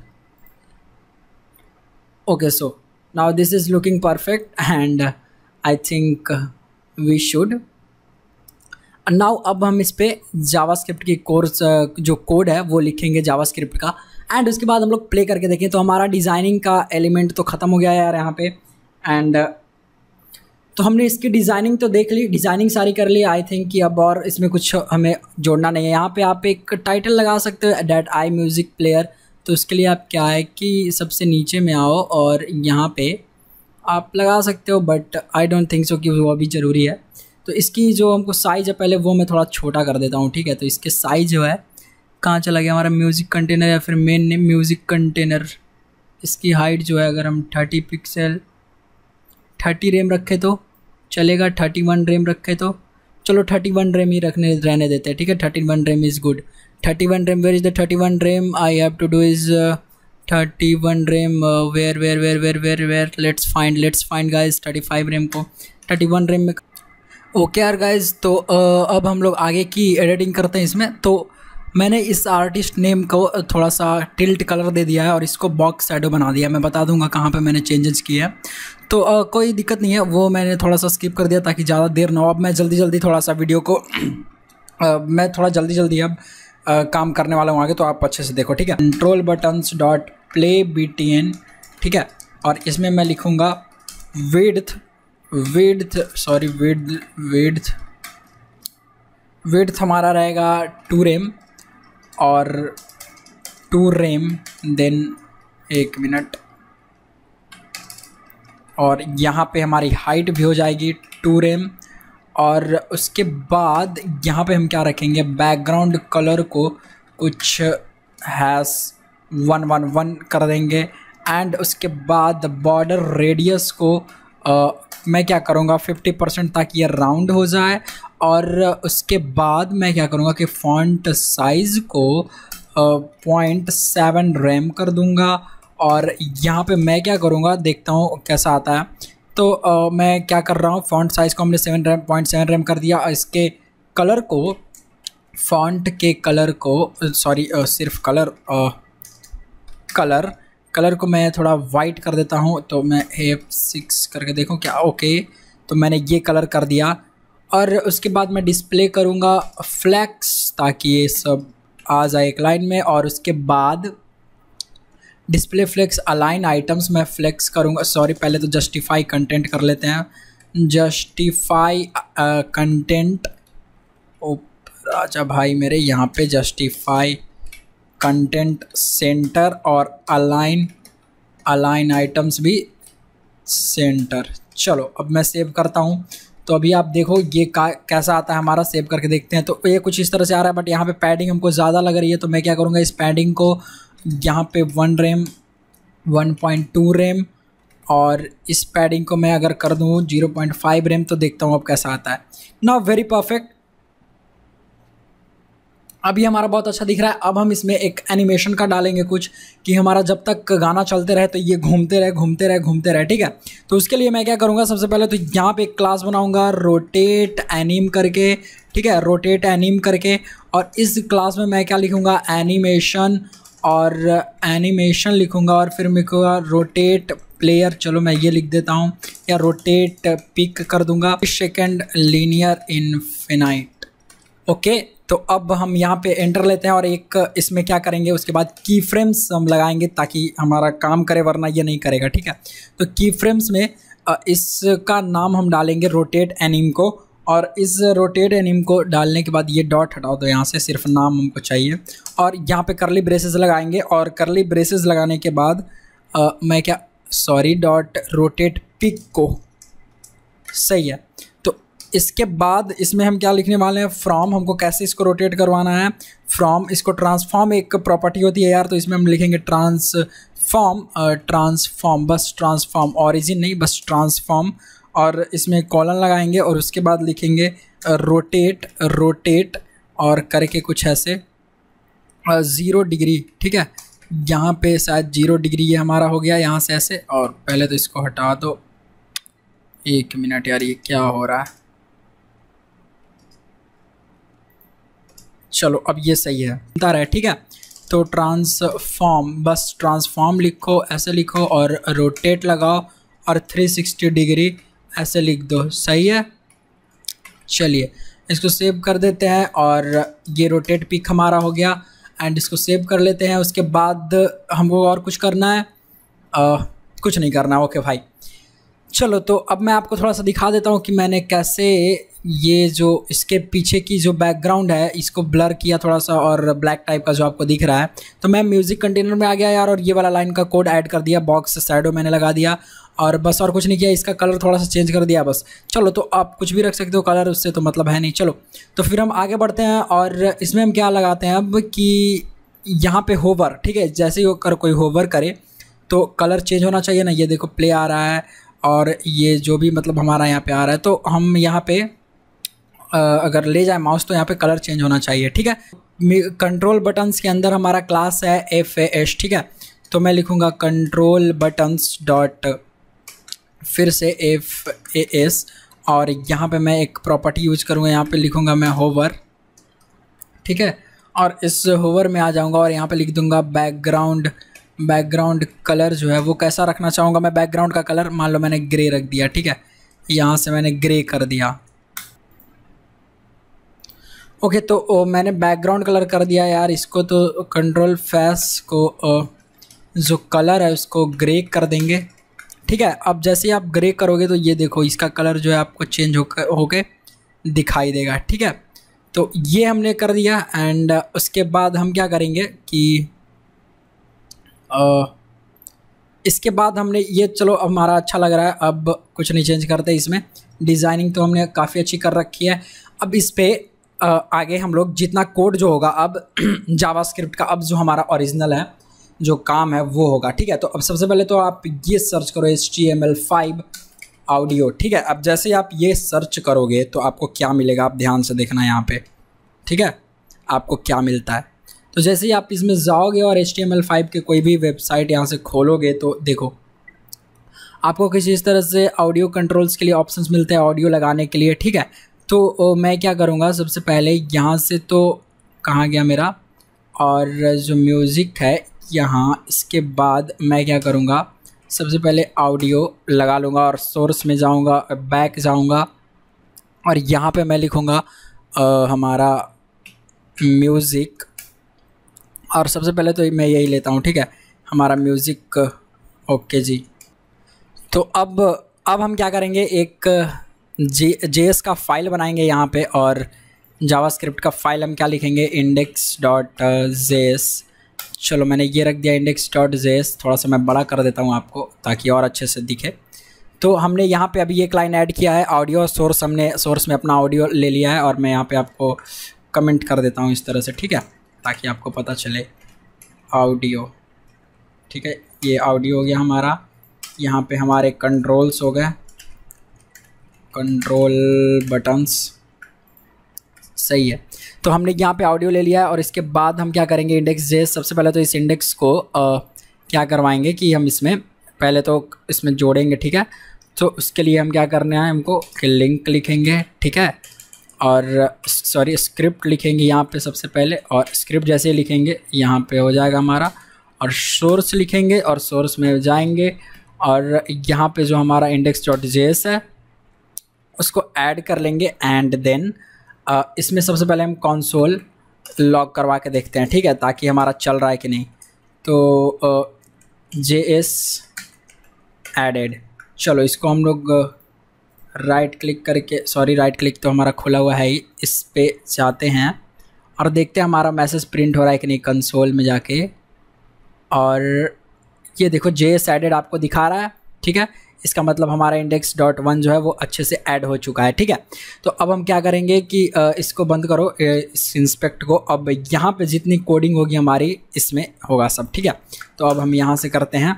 Okay, so now this is looking perfect, and uh, I think uh, we should now अब हम इस पे JavaScript की course uh, जो code है वो लिखेंगे JavaScript का, एंड उसके बाद हम लोग प्ले करके देखें। तो हमारा डिज़ाइनिंग का एलिमेंट तो ख़त्म हो गया है यार यहाँ पे, एंड uh, तो हमने इसकी डिज़ाइनिंग तो देख ली, डिज़ाइनिंग सारी कर ली आई थिंक कि अब और इसमें कुछ हमें जोड़ना नहीं है। यहाँ पे आप एक टाइटल लगा सकते हो, डैट आई म्यूज़िक प्लेयर। तो उसके लिए आप क्या है कि सबसे नीचे में आओ और यहाँ पे आप लगा सकते हो, but I don't think so कि वो अभी ज़रूरी है। तो इसकी जो हमको साइज़ है पहले वो मैं थोड़ा छोटा कर देता हूँ, ठीक है। तो इसके साइज़ जो है कहाँ चला गया हमारा म्यूज़िक कंटेनर या फिर मेन नेम म्यूज़िक कंटेनर। इसकी हाइट जो है अगर हम थर्टी पिक्सल थर्टी रेम रखे तो चलेगा, थर्टी वन रेम रखे तो चलो थर्टी वन रेम ही रखने रहने देते हैं, ठीक है। Thirty one rem is good. Thirty one rem, where is the thirty one rem, I have to do is thirty one rem, where where where where where where let's find let's find guys thirty five rem को thirty one rem में। Okay यार guys, तो uh, अब हम लोग आगे की editing करते हैं इसमें। तो मैंने इस आर्टिस्ट नेम को थोड़ा सा टिल्ट कलर दे दिया है और इसको बॉक्स शैडो बना दिया है। मैं बता दूंगा कहाँ पे मैंने चेंजेस किए हैं, तो आ, कोई दिक्कत नहीं है, वो मैंने थोड़ा सा स्किप कर दिया ताकि ज़्यादा देर ना हो। अब मैं जल्दी जल्दी थोड़ा सा वीडियो को आ, मैं थोड़ा जल्दी जल्दी अब आ, काम करने वाला हूँ आगे, तो आप अच्छे से देखो, ठीक है। Control buttons dot play B T N, ठीक है। और इसमें मैं लिखूँगा width width sorry width width width हमारा रहेगा टू रेम और टू रेम देन एक मिनट, और यहाँ पे हमारी हाइट भी हो जाएगी टू रेम। और उसके बाद यहाँ पे हम क्या रखेंगे, बैकग्राउंड कलर को कुछ हैश वन वन वन कर देंगे। एंड उसके बाद बॉर्डर रेडियस को आ, मैं क्या करूँगा फिफ्टी परसेंट ताकि ये राउंड हो जाए। और उसके बाद मैं क्या करूँगा कि फ़ॉन्ट साइज़ को पॉइंट सेवन रैम कर दूँगा। और यहाँ पे मैं क्या करूँगा, देखता हूँ कैसा आता है। तो आ, मैं क्या कर रहा हूँ, फ़ॉन्ट साइज़ को हमने seven rem point seven rem कर दिया। इसके कलर को, फ़ॉन्ट के कलर को, सॉरी सिर्फ कलर आ, कलर कलर को मैं थोड़ा वाइट कर देता हूँ। तो मैं एफ सिक्स करके देखूँ क्या, ओके। तो मैंने ये कलर कर दिया। और उसके बाद मैं डिस्प्ले करूँगा फ्लैक्स ताकि ये सब आ जाए एक लाइन में। और उसके बाद डिस्प्ले फ्लेक्स अलाइन आइटम्स मैं फ्लेक्स करूँगा, सॉरी पहले तो जस्टिफाई कंटेंट कर लेते हैं। जस्टिफाई कंटेंट, ओ राजा भाई मेरे, यहाँ पे जस्टिफाई कंटेंट सेंटर और अलाइन अलाइन आइटम्स भी सेंटर। चलो अब मैं सेव करता हूँ। तो अभी आप देखो ये कैसा आता है हमारा, सेव करके देखते हैं। तो ये कुछ इस तरह से आ रहा है, बट यहाँ पे पैडिंग हमको ज़्यादा लग रही है। तो मैं क्या करूँगा, इस पैडिंग को यहाँ पे one rem one point two rem और इस पैडिंग को मैं अगर कर दूँ ज़ीरो पॉइंट फाइव रेम, तो देखता हूँ अब कैसा आता है। नाउ वेरी परफेक्ट, अभी हमारा बहुत अच्छा दिख रहा है। अब हम इसमें एक एनिमेशन का डालेंगे कुछ, कि हमारा जब तक गाना चलते रहे तो ये घूमते रहे घूमते रहे घूमते रहे, ठीक है। तो उसके लिए मैं क्या करूँगा, सबसे पहले तो यहाँ पे एक क्लास बनाऊँगा रोटेट एनिम करके, ठीक है, रोटेट एनिम करके। और इस क्लास में मैं क्या लिखूँगा, एनिमेशन, और एनिमेशन लिखूँगा। और फिर मैं लिखूँगा रोटेट प्लेयर, चलो मैं ये लिख देता हूँ, या रोटेट पिक कर दूँगा, सेकेंड लीनियर इनफिनाइट, ओके। तो अब हम यहाँ पे एंटर लेते हैं और एक इसमें क्या करेंगे, उसके बाद की फ्रेम्स हम लगाएंगे ताकि हमारा काम करे, वरना ये नहीं करेगा, ठीक है। तो की फ्रेम्स में इसका नाम हम डालेंगे रोटेट एनिम को। और इस रोटेट एनिम को डालने के बाद ये डॉट हटाओ, तो यहाँ से सिर्फ नाम हमको चाहिए। और यहाँ पे करली ब्रेसेस लगाएंगे। और करली ब्रेसेस लगाने के बाद आ, मैं क्या, सॉरी डॉट रोटेट पिक को, सही है। इसके बाद इसमें हम क्या लिखने वाले हैं, फ्रॉम, हमको कैसे इसको रोटेट करवाना है। फ्रॉम, इसको ट्रांसफॉर्म एक प्रॉपर्टी होती है यार, तो इसमें हम लिखेंगे ट्रांसफॉर्म, ट्रांसफॉर्म, बस ट्रांसफॉर्म, ऑरिजिन नहीं, बस ट्रांसफॉर्म। और इसमें कॉलन लगाएंगे और उसके बाद लिखेंगे रोटेट, रोटेट और करके कुछ ऐसे ज़ीरो डिग्री, ठीक है। यहाँ पे शायद जीरो डिग्री ये हमारा हो गया यहाँ से ऐसे। और पहले तो इसको हटा दो, एक मिनट यार, ये क्या हो रहा है। चलो अब ये सही है, बता रहा है, ठीक है। तो ट्रांसफॉर्म, बस ट्रांसफॉर्म लिखो, ऐसे लिखो, और रोटेट लगाओ और थ्री सिक्सटी डिग्री ऐसे लिख दो, सही है। चलिए इसको सेव कर देते हैं और ये रोटेट पिक हमारा हो गया। एंड इसको सेव कर लेते हैं। उसके बाद हमको और कुछ करना है, आ, कुछ नहीं करना, ओके भाई। चलो तो अब मैं आपको थोड़ा सा दिखा देता हूँ कि मैंने कैसे ये जो इसके पीछे की जो बैकग्राउंड है इसको ब्लर किया थोड़ा सा, और ब्लैक टाइप का जो आपको दिख रहा है। तो मैं म्यूज़िक कंटेनर में आ गया यार, और ये वाला लाइन का कोड ऐड कर दिया, बॉक्स शैडो मैंने लगा दिया, और बस और कुछ नहीं किया। इसका कलर थोड़ा सा चेंज कर दिया बस। चलो तो आप कुछ भी रख सकते हो कलर, उससे तो मतलब है नहीं। चलो तो फिर हम आगे बढ़ते हैं, और इसमें हम क्या लगाते हैं अब कि यहाँ पे होवर, ठीक है। जैसे ही कर कोई होवर करे तो कलर चेंज होना चाहिए ना। ये देखो प्ले आ रहा है, और ये जो भी मतलब हमारा यहाँ पे आ रहा है, तो हम यहाँ पे आ, अगर ले जाए माउस तो यहाँ पे कलर चेंज होना चाहिए, ठीक है। कंट्रोल बटन्स के अंदर हमारा क्लास है एफ ए एस, ठीक है। तो मैं लिखूँगा कंट्रोल बटन्स डॉट फिर से एफ ए एस, और यहाँ पे मैं एक प्रॉपर्टी यूज करूँगा, यहाँ पे लिखूँगा मैं होवर, ठीक है। और इस होवर में आ जाऊँगा और यहाँ पे लिख दूँगा बैकग्राउंड। बैकग्राउंड कलर जो है वो कैसा रखना चाहूँगा मैं, बैकग्राउंड का कलर मान लो मैंने ग्रे रख दिया, ठीक है। यहाँ से मैंने ग्रे कर दिया, ओके। तो ओ, मैंने बैकग्राउंड कलर कर दिया यार इसको। तो कंट्रोल फेस को ओ, जो कलर है उसको ग्रे कर देंगे, ठीक है। अब जैसे ही आप ग्रे करोगे तो ये देखो इसका कलर जो है आपको चेंज होकर होके दिखाई देगा, ठीक है। तो ये हमने कर दिया। एंड उसके बाद हम क्या करेंगे कि आ, इसके बाद हमने ये, चलो अब हमारा अच्छा लग रहा है, अब कुछ नहीं चेंज करते इसमें। डिज़ाइनिंग तो हमने काफ़ी अच्छी कर रखी है। अब इस पर आगे हम लोग जितना कोड जो होगा अब जावास्क्रिप्ट का, अब जो हमारा ओरिजिनल है जो काम है वो होगा, ठीक है। तो अब सबसे पहले तो आप ये सर्च करो H T M L five audio, ठीक है। अब जैसे ही आप ये सर्च करोगे तो आपको क्या मिलेगा, आप ध्यान से देखना यहाँ पे, ठीक है, आपको क्या मिलता है। तो जैसे ही आप इसमें जाओगे और H T M L five के कोई भी वेबसाइट यहाँ से खोलोगे तो देखो आपको किसी इस तरह से ऑडियो कंट्रोल्स के लिए ऑप्शंस मिलते हैं, ऑडियो लगाने के लिए, ठीक है। तो मैं क्या करूँगा, सबसे पहले यहाँ से, तो कहाँ गया मेरा, और जो म्यूज़िक है यहाँ, इसके बाद मैं क्या करूँगा, सबसे पहले ऑडियो लगा लूँगा और सोर्स में जाऊँगा, बैक जाऊँगा और यहाँ पे मैं लिखूँगा हमारा म्यूज़िक, और सबसे पहले तो मैं यही लेता हूँ, ठीक है, हमारा म्यूज़िक। ओके जी। तो अब अब हम क्या करेंगे, एक जे जेएस का फाइल बनाएंगे यहाँ पे, और जावास्क्रिप्ट का फाइल हम क्या लिखेंगे, इंडेक्स डॉट जेएस। चलो मैंने ये रख दिया इंडेक्स डॉट जेएस, थोड़ा सा मैं बड़ा कर देता हूँ आपको ताकि और अच्छे से दिखे। तो हमने यहाँ पे अभी एक लाइन ऐड किया है, ऑडियो सोर्स, हमने सोर्स में अपना ऑडियो ले लिया है, और मैं यहाँ पे आपको कमेंट कर देता हूँ इस तरह से, ठीक है, ताकि आपको पता चले ऑडियो, ठीक है। ये ऑडियो हो गया हमारा। यहाँ पे हमारे कंट्रोल्स हो गए, कंट्रोल बटन्स, सही है। तो हमने यहाँ पे ऑडियो ले लिया है, और इसके बाद हम क्या करेंगे, इंडेक्स जेएस, सबसे पहले तो इस इंडेक्स को आ, क्या करवाएंगे कि हम इसमें पहले तो इसमें जोड़ेंगे, ठीक है। तो उसके लिए हम क्या करना है, हमको कि लिंक लिखेंगे, ठीक है, और सॉरी स्क्रिप्ट लिखेंगे यहाँ पे सबसे पहले, और स्क्रिप्ट जैसे लिखेंगे यहाँ पे हो जाएगा हमारा, और सोर्स लिखेंगे और सोर्स में जाएंगे, और यहाँ पे जो हमारा इंडेक्स डॉट जेएस है उसको ऐड कर लेंगे। एंड देन इसमें सबसे पहले हम कंसोल लॉग करवा के देखते हैं, ठीक है, ताकि हमारा चल रहा है कि नहीं। तो जेएस एडेड, चलो इसको हम लोग राइट क्लिक करके, सॉरी राइट क्लिक तो हमारा खुला हुआ है ही, इस पे जाते हैं और देखते हैं हमारा मैसेज प्रिंट हो रहा है कि नहीं कंसोल में जाके। और ये देखो जेएस एडेड आपको दिखा रहा है, ठीक है, इसका मतलब हमारा इंडेक्स डॉट वन जो है वो अच्छे से ऐड हो चुका है, ठीक है। तो अब हम क्या करेंगे कि इसको बंद करो, इस इंस्पेक्ट को। अब यहाँ पे जितनी कोडिंग होगी हमारी इसमें होगा सब, ठीक है। तो अब हम यहाँ से करते हैं,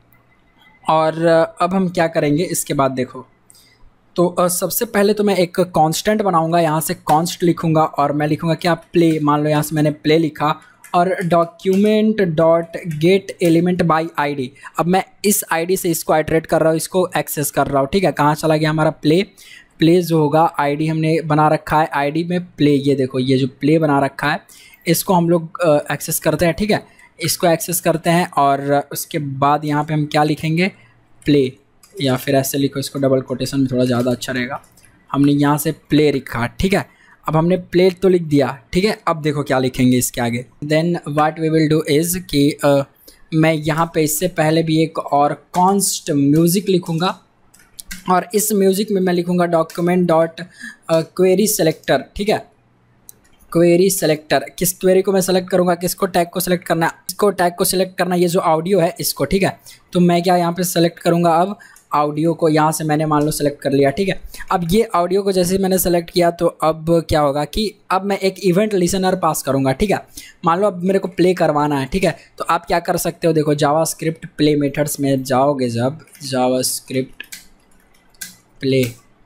और अब हम क्या करेंगे इसके बाद देखो, तो सबसे पहले तो मैं एक कांस्टेंट बनाऊंगा, यहाँ से कॉन्स्ट लिखूंगा, और मैं लिखूंगा क्या, प्ले, मान लो यहाँ से मैंने प्ले लिखा, और document dot get element by ID. अब मैं इस आईडी से इसको आइटरेट कर रहा हूँ, इसको एक्सेस कर रहा हूँ, ठीक है। कहाँ चला गया हमारा प्ले, प्ले जो होगा आईडी हमने बना रखा है, आईडी में प्ले, ये देखो ये जो प्ले बना रखा है इसको हम लोग एक्सेस करते हैं, ठीक है, इसको एक्सेस करते हैं। और उसके बाद यहाँ पे हम क्या लिखेंगे, प्ले, या फिर ऐसे लिखो, इसको डबल कोटेशन में थोड़ा ज़्यादा अच्छा रहेगा। हमने यहाँ से प्ले लिखा, ठीक है। अब हमने प्ले तो लिख दिया, ठीक है। अब देखो क्या लिखेंगे इसके आगे, then what we will do is कि uh, मैं यहाँ पे इससे पहले भी एक और कॉन्स्ट म्यूज़िक लिखूँगा, और इस म्यूज़िक में मैं लिखूँगा डॉक्यूमेंट डॉट क्वेरी सेलेक्टर, ठीक है। क्वेरी सेलेक्टर, किस क्वेरी को मैं सेलेक्ट करूँगा, किसको टैग को सेलेक्ट करना है, इसको टैग को सेलेक्ट करना, ये जो ऑडियो है इसको, ठीक है। तो मैं क्या यहाँ पे सेलेक्ट करूँगा, अब ऑडियो को यहाँ से मैंने मान लो सेलेक्ट कर लिया, ठीक है। अब ये ऑडियो को जैसे मैंने सेलेक्ट किया तो अब क्या होगा कि अब मैं एक इवेंट लिसनर पास करूँगा, ठीक है। मान लो अब मेरे को प्ले करवाना है, ठीक है। तो आप क्या कर सकते हो, देखो जावास्क्रिप्ट प्ले मेथड्स में जाओगे, जब JavaScript play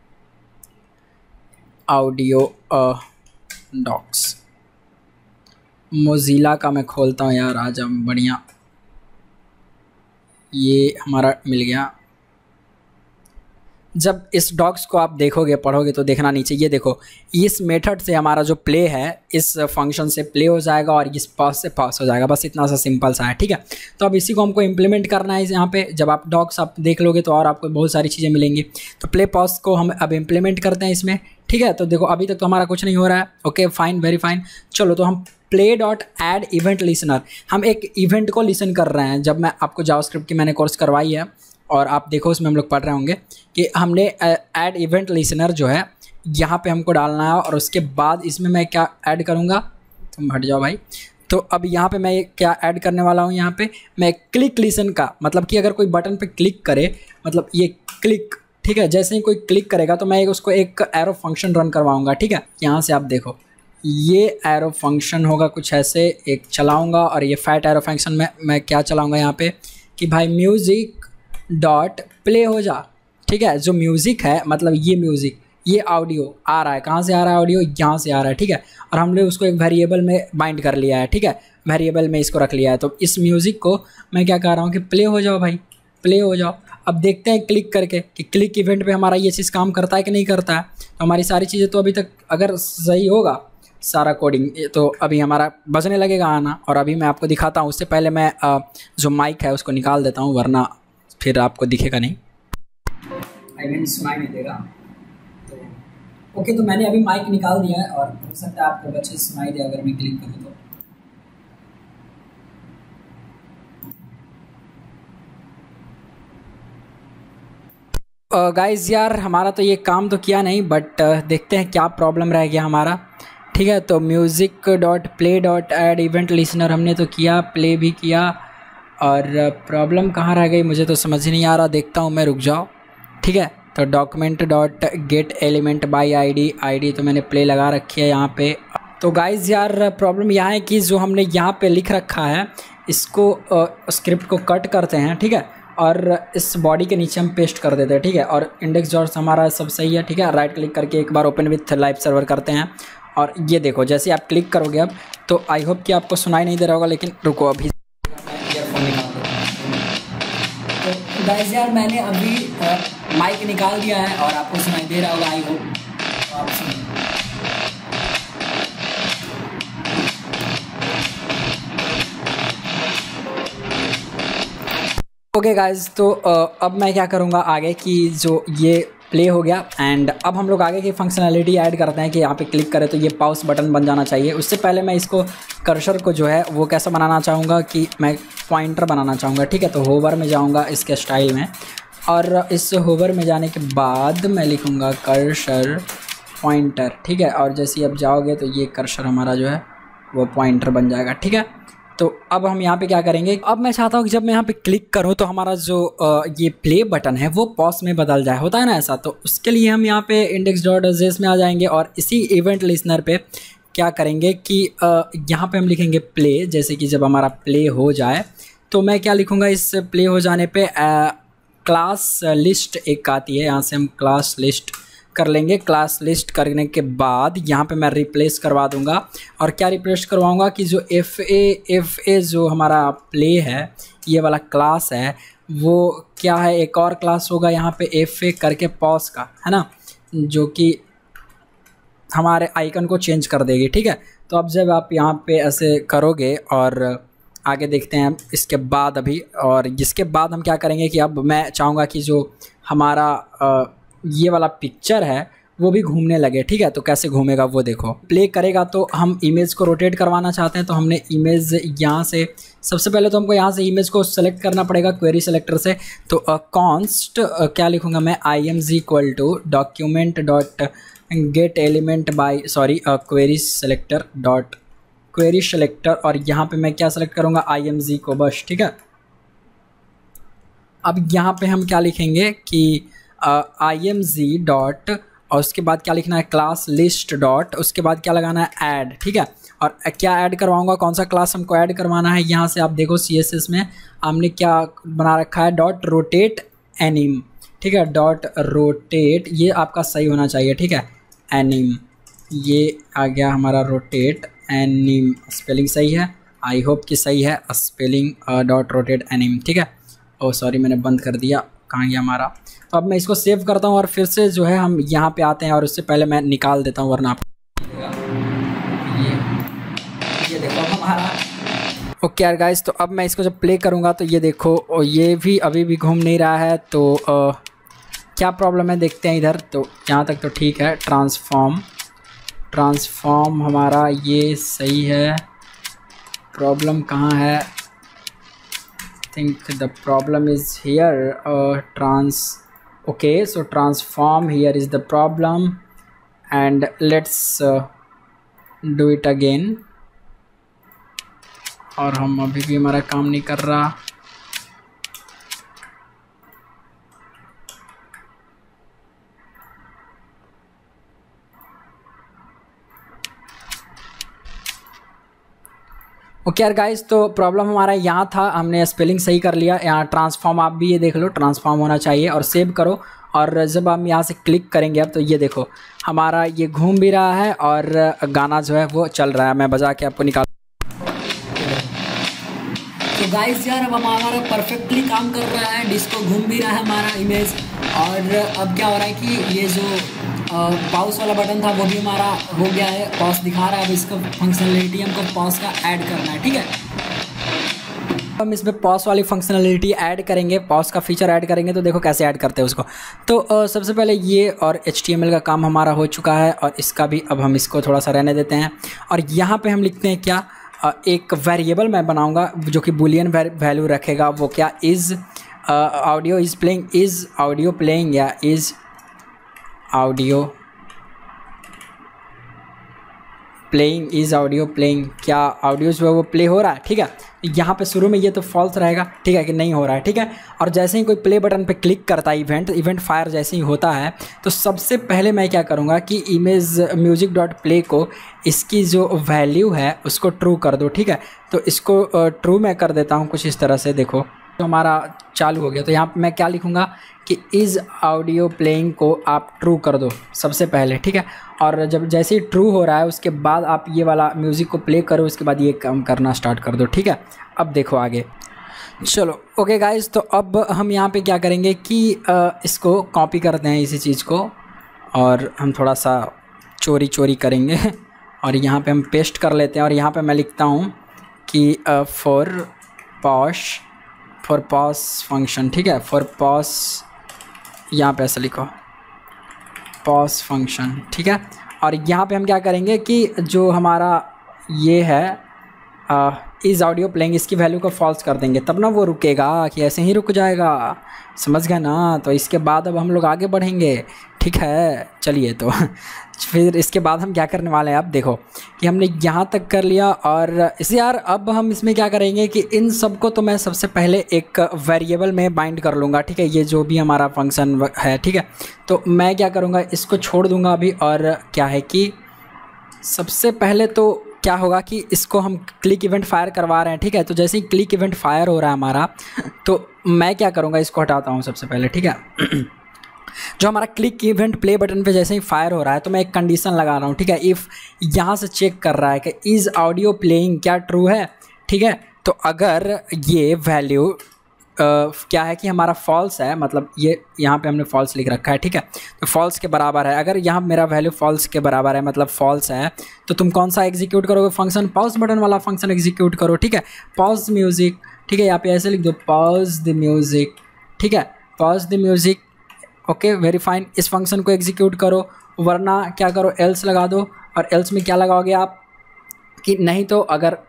audio docs, Mozilla का मैं खोलता हूँ यार, आज हम बढ़िया, ये हमारा मिल गया। जब इस डॉक्स को आप देखोगे पढ़ोगे तो देखना नीचे, ये देखो इस मेथड से हमारा जो प्ले है इस फंक्शन से प्ले हो जाएगा और इस पास से पास हो जाएगा, बस इतना सा सिंपल सा है, ठीक है। तो अब इसी को हमको इम्प्लीमेंट करना है यहाँ पे। जब आप डॉक्स आप देख लोगे तो और आपको बहुत सारी चीज़ें मिलेंगी। तो प्ले पॉज को हम अब इम्प्लीमेंट करते हैं इसमें, ठीक है। तो देखो अभी तक तो हमारा कुछ नहीं हो रहा है, ओके फाइन, वेरी फाइन। चलो तो हम play dot add event listener, हम एक इवेंट को लिसन कर रहे हैं। जब मैं आपको जावास्क्रिप्ट की मैंने कोर्स करवाई है और आप देखो उसमें हम लोग पढ़ रहे होंगे कि हमने ऐड इवेंट लिसनर जो है यहाँ पे हमको डालना है और उसके बाद इसमें मैं क्या ऐड करूँगा, तुम हट जाओ भाई। तो अब यहाँ पे मैं क्या ऐड करने वाला हूँ, यहाँ पे मैं क्लिक लिसन का मतलब कि अगर कोई बटन पे क्लिक करे, मतलब ये क्लिक, ठीक है, जैसे ही कोई क्लिक करेगा तो मैं उसको एक एरो फंक्शन रन करवाऊँगा, ठीक है। यहाँ से आप देखो ये एरो फंक्शन होगा कुछ ऐसे, एक चलाऊँगा और ये फैट एरो फंक्शन में मैं क्या चलाऊँगा यहाँ पे कि भाई म्यूज़िक डॉट प्ले हो जा, ठीक है। जो म्यूज़िक है मतलब ये म्यूज़िक, ये ऑडियो आ रहा है, कहाँ से आ रहा है ऑडियो, यहाँ से आ रहा है, ठीक है। और हमने उसको एक वेरिएबल में बाइंड कर लिया है, ठीक है, वेरिएबल में इसको रख लिया है। तो इस म्यूज़िक को मैं क्या कह रहा हूँ कि प्ले हो जाओ भाई, प्ले हो जाओ। अब देखते हैं क्लिक करके कि क्लिक इवेंट पे हमारा ये चीज़ काम करता है कि नहीं करता है। तो हमारी सारी चीज़ें तो अभी तक अगर सही होगा सारा कोडिंग तो अभी हमारा बजने लगेगा आना, और अभी मैं आपको दिखाता हूँ। उससे पहले मैं जो माइक है उसको निकाल देता हूँ, वरना फिर आपको दिखेगा नहीं, आई मीन सुनाई नहीं देगा। तो ओके, तो मैंने अभी माइक निकाल दिया है और हो सकता है आपको अच्छे से सुनाई दे अगर मैं क्लिक करूँ तो। गाइज़ uh, यार हमारा तो ये काम तो किया नहीं, बट uh, देखते हैं क्या प्रॉब्लम रह गया हमारा, ठीक है। तो music dot play dot add event listener हमने तो किया, प्ले भी किया, और प्रॉब्लम uh, कहाँ रह गई मुझे तो समझ ही नहीं आ रहा, देखता हूँ मैं, रुक जाओ, ठीक है। तो document dot get element by I D, I D तो मैंने प्ले लगा रखी है यहाँ पे। तो गाइज़ यार प्रॉब्लम यहाँ है कि जो हमने यहाँ पे लिख रखा है इसको स्क्रिप्ट uh, को कट करते हैं, ठीक है, और इस बॉडी के नीचे हम पेस्ट कर देते हैं, ठीक है। और इंडेक्स डॉट्स हमारा सब सही है, ठीक है। राइट क्लिक करके एक बार ओपन विथ लाइव सर्वर करते हैं, और ये देखो जैसे आप क्लिक करोगे अब तो आई होप कि आपको सुनाई नहीं दे रहा होगा, लेकिन रुको अभी ईयरफोन निकाल देता हूं। तो गाइस यार मैंने अभी माइक निकाल दिया है और आपको सुनाई दे रहा होगा, आई होप। तो आप सुनिए। ओके गाइज, तो uh, अब मैं क्या करूँगा आगे कि जो ये प्ले हो गया, एंड अब हम लोग आगे की फंक्शनैलिटी ऐड करते हैं कि यहाँ पे क्लिक करें तो ये पाउस बटन बन जाना चाहिए। उससे पहले मैं इसको कर्सर को जो है वो कैसा बनाना चाहूँगा कि मैं पॉइंटर बनाना चाहूँगा, ठीक है। तो होवर में जाऊँगा इसके स्टाइल में, और इस होवर में जाने के बाद मैं लिखूँगा कर्सर पॉइंटर, ठीक है। और जैसे अब जाओगे तो ये कर्सर हमारा जो है वो पॉइंटर बन जाएगा, ठीक है। तो अब हम यहाँ पे क्या करेंगे, अब मैं चाहता हूँ कि जब मैं यहाँ पे क्लिक करूँ तो हमारा जो आ, ये प्ले बटन है वो पॉज में बदल जाए, होता है ना ऐसा। तो उसके लिए हम यहाँ पे इंडेक्स डॉट जेस में आ जाएंगे और इसी इवेंट लिसनर पे क्या करेंगे कि यहाँ पे हम लिखेंगे प्ले। जैसे कि जब हमारा प्ले हो जाए तो मैं क्या लिखूँगा, इस प्ले हो जाने पर आ, क्लास लिस्ट एक आती है, यहाँ से हम क्लास लिस्ट कर लेंगे। क्लास लिस्ट करने के बाद यहाँ पे मैं रिप्लेस करवा दूंगा, और क्या रिप्लेस करवाऊंगा कि जो एफ ए एफ ए जो हमारा प्ले है ये वाला क्लास है वो क्या है, एक और क्लास होगा यहाँ पे एफ ए करके पॉज का, है ना, जो कि हमारे आइकन को चेंज कर देगी, ठीक है। तो अब जब आप यहाँ पे ऐसे करोगे और आगे देखते हैं इसके बाद अभी, और जिसके बाद हम क्या करेंगे कि अब मैं चाहूँगा कि जो हमारा आ, ये वाला पिक्चर है वो भी घूमने लगे, ठीक है। तो कैसे घूमेगा वो देखो, प्ले करेगा तो हम इमेज को रोटेट करवाना चाहते हैं। तो हमने इमेज यहाँ से, सबसे पहले तो हमको यहाँ से इमेज को सेलेक्ट करना पड़ेगा क्वेरी सेलेक्टर से। तो कॉन्स्ट uh, uh, क्या लिखूँगा मैं, I M G equal to document dot get element by sorry query selector dot query selector, और यहाँ पे मैं क्या सेलेक्ट करूँगा, आई एम जी को बस, ठीक है। अब यहाँ पे हम क्या लिखेंगे कि आई एम जी डॉट, और उसके बाद क्या लिखना है, क्लास लिस्ट डॉट, उसके बाद क्या लगाना है, ऐड, ठीक है। और क्या ऐड करवाऊंगा, कौन सा क्लास हमको ऐड करवाना है, यहाँ से आप देखो सी एस एस में हमने क्या बना रखा है, डॉट रोटेट एनिम, ठीक है। डॉट रोटेट ये आपका सही होना चाहिए, ठीक है, एनिम, ये आ गया हमारा रोटेट एनिम। स्पेलिंग सही है, आई होप कि सही है स्पेलिंग, डॉट रोटेट एनिम, ठीक है। ओ सॉरी मैंने बंद कर दिया, कहाँ गया हमारा। तो अब मैं इसको सेव करता हूँ और फिर से जो है हम यहाँ पे आते हैं, और उससे पहले मैं निकाल देता हूँ वरना आप ये ये देखो हमारा ओके यार गाइस। तो अब मैं इसको जब प्ले करूँगा तो ये देखो, और ये भी अभी भी घूम नहीं रहा है। तो आ, क्या प्रॉब्लम है देखते हैं इधर। तो यहाँ तक तो ठीक है, ट्रांसफॉर्म ट्रांसफॉर्म हमारा ये सही है, प्रॉब्लम कहाँ है, think the problem is here, uh, trans okay so transform here is the problem, and let's do it again. और हम अभी भी हमारा काम नहीं कर रहा। ओके यार गाइस, तो प्रॉब्लम हमारा यहाँ था, हमने स्पेलिंग सही कर लिया। यहाँ ट्रांसफॉर्म आप भी ये देख लो, ट्रांसफॉर्म होना चाहिए और सेव करो। और जब हम यहाँ से क्लिक करेंगे अब, तो ये देखो हमारा ये घूम भी रहा है और गाना जो है वो चल रहा है। मैं बजा के आपको निकाल। तो गाइस यार अब हमारा परफेक्टली काम कर रहा है, डिस्को घूम भी रहा है हमारा इमेज। और अब क्या हो रहा है कि ये जो पॉज वाला बटन था वो भी हमारा हो गया है, पॉज दिखा रहा है। अब इसका फंक्शनलिटी हमको पॉज का ऐड करना है, ठीक है। हम इसमें पॉज वाली फंक्शनलिटी ऐड करेंगे, पॉज का फीचर ऐड करेंगे। तो देखो कैसे ऐड करते हैं उसको। तो uh, सबसे पहले ये और एच टी एम एल का काम हमारा हो चुका है और इसका भी अब हम इसको थोड़ा सा रहने देते हैं। और यहाँ पे हम लिखते हैं क्या, uh, एक वेरिएबल मैं बनाऊंगा जो कि बुलियन वैल्यू रखेगा। वो क्या, is audio is playing, is audio playing या is audio playing, is audio playing, क्या ऑडियो जो है वो प्ले हो रहा है, ठीक है। यहाँ पे शुरू में ये तो फॉल्स रहेगा, ठीक है, कि नहीं हो रहा है, ठीक है। और जैसे ही कोई प्ले बटन पे क्लिक करता है, इवेंट इवेंट फायर जैसे ही होता है, तो सबसे पहले मैं क्या करूँगा कि इमेज म्यूजिक डॉट प्ले को इसकी जो वैल्यू है उसको ट्रू कर दो, ठीक है। तो इसको ट्रू मैं कर देता हूँ कुछ इस तरह से। देखो तो हमारा चालू हो गया। तो यहाँ पे मैं क्या लिखूँगा कि इज़ ऑडियो प्लेइंग को आप ट्रू कर दो सबसे पहले, ठीक है। और जब जैसे ही ट्रू हो रहा है उसके बाद आप ये वाला म्यूज़िक को प्ले करो, उसके बाद ये काम करना स्टार्ट कर दो, ठीक है। अब देखो आगे चलो। ओके गाइस, तो अब हम यहाँ पे क्या करेंगे कि आ, इसको कॉपी करते हैं इसी चीज़ को, और हम थोड़ा सा चोरी चोरी करेंगे और यहाँ पे हम पेस्ट कर लेते हैं। और यहाँ पे मैं लिखता हूँ कि for pause for pause function, ठीक है। फॉर पॉस, यहाँ पे ऐसा लिखो पॉस फंक्शन, ठीक है। और यहाँ पे हम क्या करेंगे कि जो हमारा ये है इज़ ऑडियो प्लेइंग, इसकी वैल्यू को फॉल्स कर देंगे, तब ना वो रुकेगा, कि ऐसे ही रुक जाएगा, समझ गए ना। तो इसके बाद अब हम लोग आगे बढ़ेंगे, ठीक है। चलिए तो फिर इसके बाद हम क्या करने वाले हैं, अब देखो कि हमने यहाँ तक कर लिया। और इसे यार अब हम इसमें क्या करेंगे कि इन सब को तो मैं सबसे पहले एक वेरिएबल में बाइंड कर लूँगा, ठीक है। ये जो भी हमारा फंक्शन है, ठीक है। तो मैं क्या करूँगा, इसको छोड़ दूँगा अभी। और क्या है कि सबसे पहले तो क्या होगा कि इसको हम क्लिक इवेंट फायर करवा रहे हैं, ठीक है। तो जैसे ही क्लिक इवेंट फायर हो रहा है हमारा, तो मैं क्या करूँगा, इसको हटाता हूँ सबसे पहले, ठीक है। जो हमारा क्लिक इवेंट प्ले बटन पे जैसे ही फायर हो रहा है, तो मैं एक कंडीशन लगा रहा हूँ, ठीक है। इफ़ यहाँ से चेक कर रहा है कि इज़ ऑडियो प्लेइंग क्या ट्रू है, ठीक है। तो अगर ये वैल्यू Uh, क्या है कि हमारा फॉल्स है, मतलब ये यहाँ पे हमने फॉल्स लिख रखा है, ठीक है। तो फॉल्स के बराबर है, अगर यहाँ मेरा वैल्यू फॉल्स के बराबर है मतलब फॉल्स है, तो तुम कौन सा एग्जीक्यूट करोगे, फंक्शन पॉज बटन वाला फंक्शन एग्जीक्यूट करो, ठीक है। पॉज म्यूज़िक, ठीक है। यहाँ पे ऐसे लिख दो पॉज द म्यूज़िक, ठीक है। Pause the music, okay very fine. इस फंक्शन को एग्जीक्यूट करो, वरना क्या करो, एल्स लगा दो। और एल्स में क्या लगाओगे आप कि नहीं तो अगर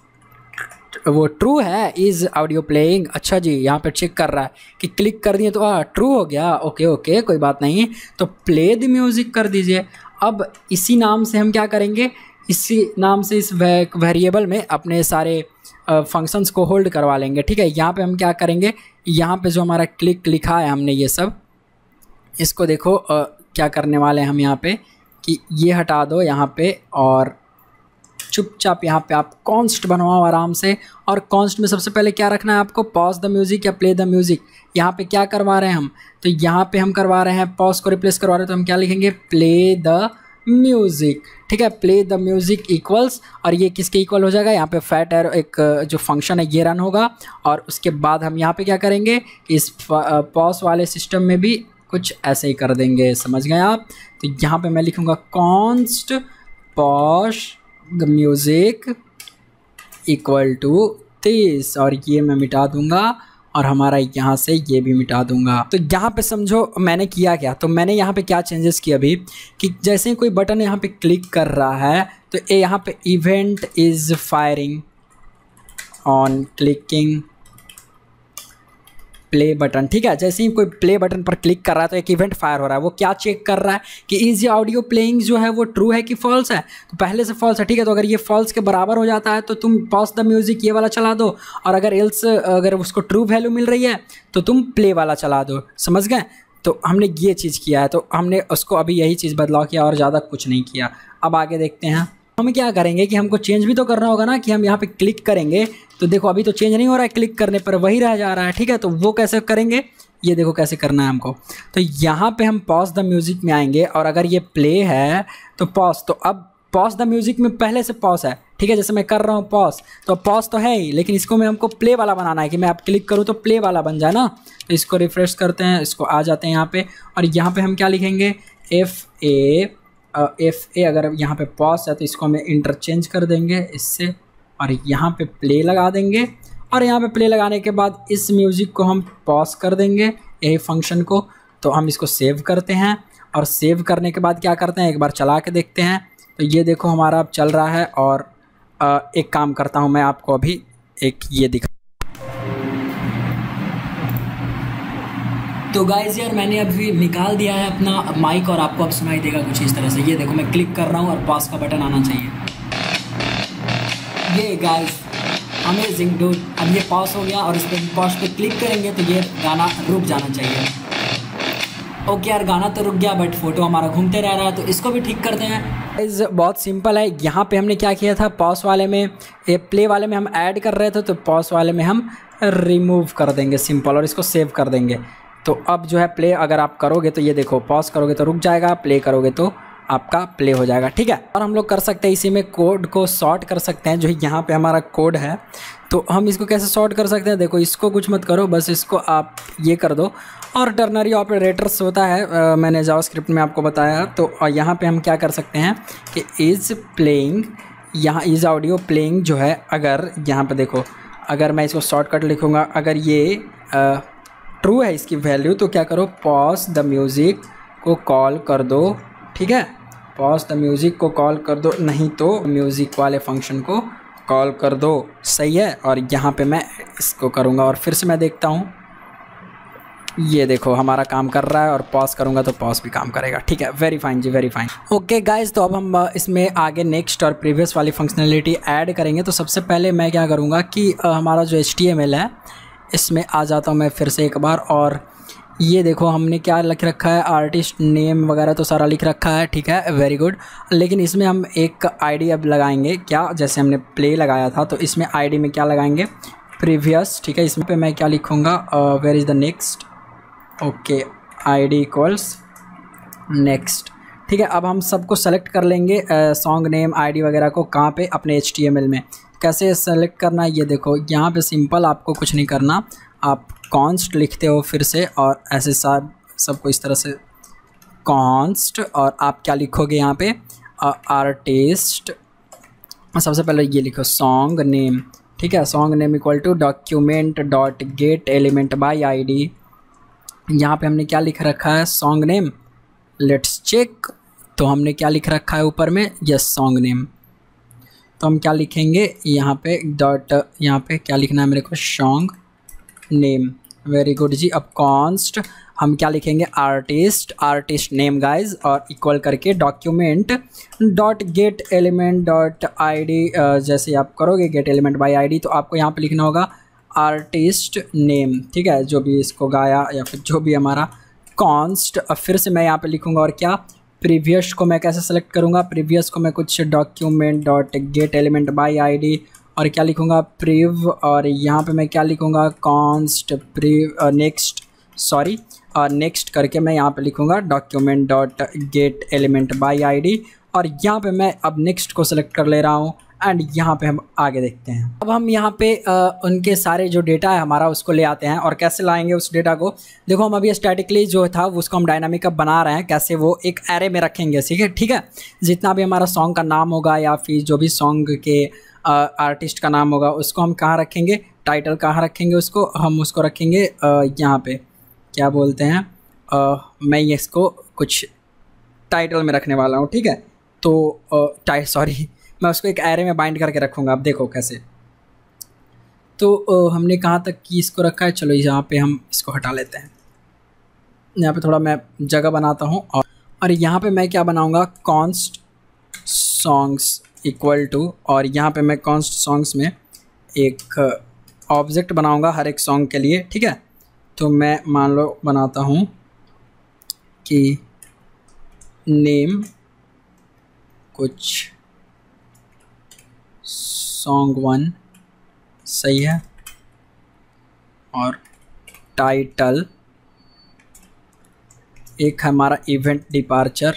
वो ट्रू है इज़ ऑडियो प्लेइंग, अच्छा जी यहाँ पे चेक कर रहा है कि क्लिक कर दिए तो आ ट्रू हो गया, ओके ओके कोई बात नहीं, तो प्ले द म्यूज़िक कर दीजिए। अब इसी नाम से हम क्या करेंगे, इसी नाम से इस वेरिएबल में अपने सारे फंक्शंस को होल्ड करवा लेंगे, ठीक है। यहाँ पे हम क्या करेंगे, यहाँ पे जो हमारा क्लिक लिखा है हमने ये सब, इसको देखो आ, क्या करने वाले हैं हम यहाँ पे कि ये हटा दो यहाँ पे, और चुपचाप यहाँ पे आप कॉन्स्ट बनवाओ आराम से। और कॉन्स्ट में सबसे पहले क्या रखना है आपको, पॉज द म्यूज़िक या प्ले द म्यूज़िक। यहाँ पे क्या करवा रहे हैं हम, तो यहाँ पे हम करवा रहे हैं पॉज को रिप्लेस करवा रहे हैं, तो हम क्या लिखेंगे, प्ले द म्यूज़िक, ठीक है। प्ले द म्यूज़िक इक्वल्स, और ये किसके इक्वल हो जाएगा, यहाँ पे फैट एरो एक जो फंक्शन है ये रन होगा। और उसके बाद हम यहाँ पे क्या करेंगे कि इस पॉज वाले सिस्टम में भी कुछ ऐसे ही कर देंगे, समझ गए आप। तो यहाँ पे मैं लिखूँगा const pause the music equal to this, और ये मैं मिटा दूंगा और हमारा यहाँ से ये भी मिटा दूंगा। तो यहाँ पे समझो मैंने किया क्या, तो मैंने यहाँ पे क्या चेंजेस किया अभी कि जैसे ही कोई बटन यहाँ पे क्लिक कर रहा है तो ये यहाँ पे event is firing on clicking play button, ठीक है। जैसे ही कोई प्ले बटन पर क्लिक कर रहा है तो एक इवेंट फायर हो रहा है। वो क्या चेक कर रहा है कि इज ये ऑडियो प्लेइंग जो है वो ट्रू है कि फॉल्स है। तो पहले से फॉल्स है, ठीक है। तो अगर ये फॉल्स के बराबर हो जाता है तो तुम पॉज द म्यूजिक ये वाला चला दो, और अगर एल्स अगर उसको ट्रू वैल्यू मिल रही है तो तुम प्ले वाला चला दो। समझ गए? तो हमने ये चीज़ किया है, तो हमने उसको अभी यही चीज़ बदलाव किया और ज़्यादा कुछ नहीं किया। अब आगे देखते हैं हम क्या करेंगे कि हमको चेंज भी तो करना होगा ना, कि हम यहाँ पे क्लिक करेंगे तो देखो अभी तो चेंज नहीं हो रहा है, क्लिक करने पर वही रह जा रहा है, ठीक है। तो वो कैसे करेंगे, ये देखो कैसे करना है हमको। तो यहाँ पे हम पॉज द म्यूज़िक में आएंगे, और अगर ये प्ले है तो पॉज, तो अब पॉज द म्यूज़िक में पहले से पॉज है, ठीक है। जैसे मैं कर रहा हूँ पॉज, तो पॉज तो है ही, लेकिन इसको मैं हमको प्ले वाला बनाना है कि मैं अब क्लिक करूँ तो प्ले वाला बन जाए ना। तो इसको रिफ्रेश करते हैं, इसको आ जाते हैं यहाँ पे, और यहाँ पे हम क्या लिखेंगे, एफ ए एफ ए अगर यहाँ पे पॉज है तो इसको हमें इंटरचेंज कर देंगे इससे, और यहाँ पे प्ले लगा देंगे, और यहाँ पे प्ले लगाने के बाद इस म्यूज़िक को हम पॉज कर देंगे, यही फंक्शन को। तो हम इसको सेव करते हैं, और सेव करने के बाद क्या करते हैं, एक बार चला के देखते हैं। तो ये देखो हमारा अब चल रहा है, और आ, एक काम करता हूँ मैं आपको अभी एक ये दिखा। तो गाइस यार मैंने अभी निकाल दिया है अपना माइक, और आपको अब सुनाई देगा कुछ इस तरह से। ये देखो मैं क्लिक कर रहा हूँ और पॉज का बटन आना चाहिए। ये गाइस अमेजिंग डूड, अब ये पॉज हो गया, और इस पर पॉज पे क्लिक करेंगे तो ये गाना रुक जाना चाहिए। ओके यार गाना तो रुक गया, बट फोटो हमारा घूमते रह रहा है, तो इसको भी ठीक करते हैं। गाइस बहुत सिंपल है। यहाँ पे हमने क्या किया था, पॉज वाले में, ये प्ले वाले में हम ऐड कर रहे थे, तो पॉज वाले में हम रिमूव कर देंगे, सिंपल, और इसको सेव कर देंगे। तो अब जो है प्ले अगर आप करोगे तो ये देखो पॉज करोगे तो रुक जाएगा, प्ले करोगे तो आपका प्ले हो जाएगा, ठीक है। और हम लोग कर सकते हैं इसी में कोड को सॉर्ट कर सकते हैं। जो यहाँ पे हमारा कोड है तो हम इसको कैसे सॉर्ट कर सकते हैं, देखो इसको कुछ मत करो, बस इसको आप ये कर दो, और टर्नरी ऑपरेटर्स होता है, आ, मैंने जावास्क्रिप्ट में आपको बताया। तो यहाँ पे हम क्या कर सकते हैं कि इज़ प्लेइंग, यहाँ इज़ ऑडियो प्लेइंग जो है, अगर यहाँ पे देखो अगर मैं इसको शॉर्टकट लिखूँगा, अगर ये आ, ट्रू है इसकी वैल्यू, तो क्या करो, पॉज द म्यूज़िक को कॉल कर दो, ठीक है। पॉज द म्यूज़िक को कॉल कर दो, नहीं तो म्यूज़िक वाले फंक्शन को कॉल कर दो, सही है। और यहाँ पे मैं इसको करूँगा, और फिर से मैं देखता हूँ, ये देखो हमारा काम कर रहा है, और पॉज करूँगा तो पॉज भी काम करेगा, ठीक है। वेरी फाइन जी, वेरी फाइन। ओके गाइज, तो अब हम इसमें आगे नेक्स्ट और प्रीवियस वाली फंक्शनलिटी ऐड करेंगे। तो सबसे पहले मैं क्या करूँगा कि हमारा जो एच टी एम एल है इसमें आ जाता हूँ मैं फिर से एक बार, और ये देखो हमने क्या लिख रखा है, आर्टिस्ट नेम वगैरह तो सारा लिख रखा है, ठीक है, वेरी गुड। लेकिन इसमें हम एक आईडी अब लगाएंगे, क्या, जैसे हमने प्ले लगाया था तो इसमें आईडी में क्या लगाएंगे, प्रीवियस, ठीक है। इसमें पे मैं क्या लिखूँगा, where is the next, okay, ID equals next, ठीक है। अब हम सबको सेलेक्ट कर लेंगे सॉन्ग नेम आईडी वगैरह को, कहाँ पे, अपने एच टी एम एल में। कैसे सेलेक्ट करना है, ये देखो यहाँ पे सिंपल, आपको कुछ नहीं करना, आप कॉन्स्ट लिखते हो फिर से, और ऐसे सब सबको इस तरह से कॉन्स्ट, और आप क्या लिखोगे यहाँ पे, आर्टिस्ट, सबसे पहले ये लिखो सॉन्ग नेम, ठीक है। Song name equal to document dot get element by I D. यहाँ पे हमने क्या लिख रखा है, सॉन्ग नेम, लेट्स चेक। तो हमने क्या लिख रखा है ऊपर में, यस सॉन्ग नेम। तो हम क्या लिखेंगे यहाँ पे, डॉट, यहाँ पे क्या लिखना है मेरे को, सॉन्ग नेम, वेरी गुड जी। अब कॉन्स्ट हम क्या लिखेंगे, आर्टिस्ट, आर्टिस्ट नेम गाइज, और इक्वल करके document dot get element dot I D. जैसे आप करोगे get element by I D, तो आपको यहाँ पे लिखना होगा आर्टिस्ट नेम, ठीक है, जो भी इसको गाया या फिर जो भी हमारा कॉन्स्ट। अब फिर से मैं यहाँ पे लिखूँगा, और क्या, प्रीवियस को मैं कैसे सेलेक्ट करूँगा, प्रीवियस को मैं कुछ document dot get element by I D, और क्या लिखूँगा, प्रीव, और यहाँ पे मैं क्या लिखूँगा, const prev next, sorry next करके मैं यहाँ पे लिखूँगा document dot get element by I D, और यहाँ पे मैं अब नेक्स्ट को सेलेक्ट कर ले रहा हूँ, एंड यहाँ पे हम आगे देखते हैं। अब हम यहाँ पे आ, उनके सारे जो डेटा है हमारा उसको ले आते हैं, और कैसे लाएंगे उस डेटा को, देखो हम अभी स्टैटिकली जो था उसको हम डायनामिक अब बना रहे हैं, कैसे वो एक एरे में रखेंगे, ठीक है, ठीक है। जितना भी हमारा सॉन्ग का नाम होगा या फिर जो भी सॉन्ग के आर्टिस्ट का नाम होगा उसको हम कहाँ रखेंगे, टाइटल कहाँ रखेंगे, उसको हम उसको रखेंगे यहाँ पे, क्या बोलते हैं, आ, मैं इसको कुछ टाइटल में रखने वाला हूँ, ठीक है। तो टाइट सॉरी मैं उसको एक एरे में बाइंड करके रखूँगा। अब देखो कैसे, तो अ, हमने कहाँ तक कि इसको रखा है, चलो यहाँ पे हम इसको हटा लेते हैं। यहाँ पे थोड़ा मैं जगह बनाता हूँ और और यहाँ पे मैं क्या बनाऊँगा, कॉन्स्ट सॉन्ग्स इक्वल टू, और यहाँ पे मैं कॉन्स्ट सॉन्ग्स में एक ऑब्जेक्ट बनाऊँगा हर एक सॉन्ग के लिए, ठीक है। तो मैं मान लो बनाता हूँ कि नेम कुछ सॉन्ग वन, सही है, और टाइटल एक हमारा इवेंट डिपार्चर।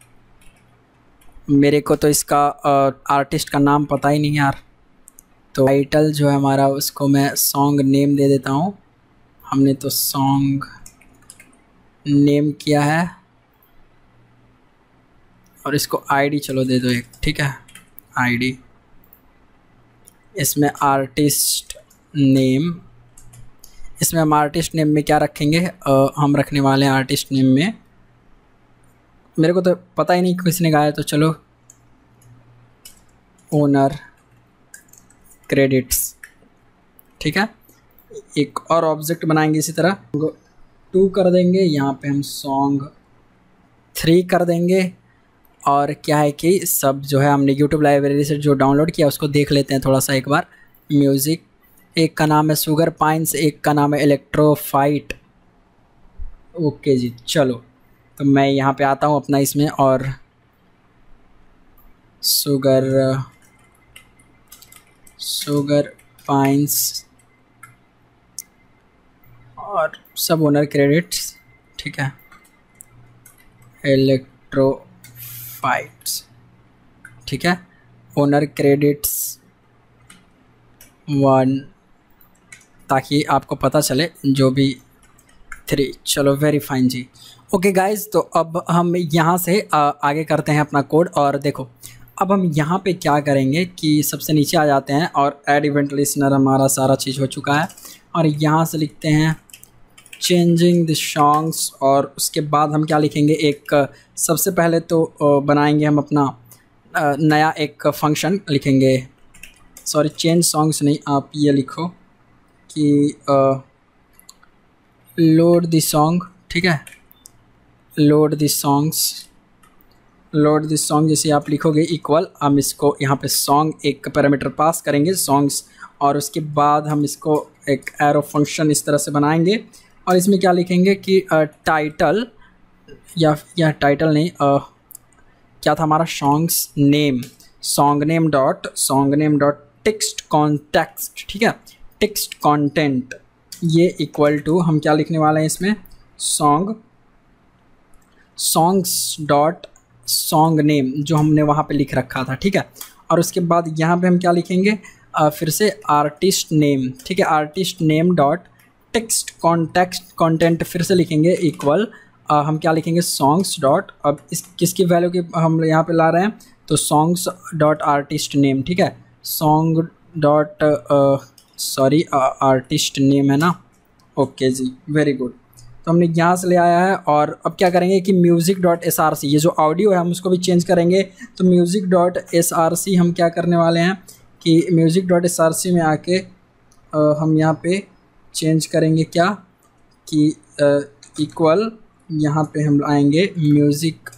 मेरे को तो इसका आर्टिस्ट का नाम पता ही नहीं यार, तो टाइटल जो है हमारा उसको मैं सॉन्ग नेम दे देता हूँ। हमने तो सॉन्ग नेम किया है, और इसको आईडी चलो दे दो एक, ठीक है, आईडी। इसमें आर्टिस्ट नेम, इसमें हम आर्टिस्ट नेम में क्या रखेंगे, आ, हम रखने वाले हैं आर्टिस्ट नेम में, मेरे को तो पता ही नहीं किसने गाया, तो चलो ओनर क्रेडिट्स, ठीक है। एक और ऑब्जेक्ट बनाएंगे इसी तरह, टू कर देंगे, यहाँ पे हम सॉन्ग थ्री कर देंगे। और क्या है कि सब जो है हमने यूट्यूब लाइब्रेरी से जो डाउनलोड किया उसको देख लेते हैं थोड़ा सा एक बार। म्यूज़िक, एक का नाम है शुगर पाइन्स, एक का नाम है इलेक्ट्रोफाइट। ओके जी, चलो तो मैं यहाँ पे आता हूँ अपना इसमें, और शुगर शुगर पाइन्स और सब ओनर क्रेडिट्स, ठीक है, इलेक्ट्रोफाइट्स, ठीक है, ओनर क्रेडिट्स वन, ताकि आपको पता चले जो भी थ्री। चलो वेरी फाइन जी। ओके गाइज, तो अब हम यहाँ से आ, आगे करते हैं अपना कोड। और देखो अब हम यहाँ पे क्या करेंगे कि सबसे नीचे आ जाते हैं, और ऐड इवेंट लिस्नर हमारा सारा चीज़ हो चुका है, और यहाँ से लिखते हैं चेंजिंग द सॉन्ग्स। और उसके बाद हम क्या लिखेंगे, एक सबसे पहले तो बनाएंगे हम अपना नया एक फंक्शन लिखेंगे, सॉरी चेंज सॉन्ग्स नहीं, आप ये लिखो कि लोड द सॉन्ग, ठीक है, load the songs, load the song जैसे आप लिखोगे इक्वल, हम इसको यहाँ पे सॉन्ग एक पैरामीटर पास करेंगे सॉन्ग्स, और उसके बाद हम इसको एक एरो फंक्शन इस तरह से बनाएंगे, और इसमें क्या लिखेंगे कि टाइटल या या टाइटल नहीं आ, क्या था हमारा, songs name, song name dot song name dot text context, ठीक है, टेक्स्ट कंटेंट, ये इक्वल टू हम क्या लिखने वाले हैं इसमें, song songs dot song name जो हमने वहाँ पे लिख रखा था, ठीक है। और उसके बाद यहाँ पे हम क्या लिखेंगे, आ, फिर से आर्टिस्ट नेम, ठीक है, artist name dot text context content फिर से लिखेंगे इक्वल, हम क्या लिखेंगे, सॉन्ग्स डॉट, अब इस किसकी वैल्यू की हम यहाँ पे ला रहे हैं, तो सॉन्ग्स डॉट आर्टिस्ट नेम, ठीक है, song dot sorry artist name है ना, ओके जी, वेरी गुड। तो हमने यहाँ से ले आया है, और अब क्या करेंगे कि music dot S R C, ये जो ऑडियो है हम उसको भी चेंज करेंगे। तो music dot S R C हम क्या करने वाले हैं कि music dot S R C में आके आ, हम यहाँ पे चेंज करेंगे क्या कि इक्वल, यहाँ पे हम आएंगे म्यूज़िक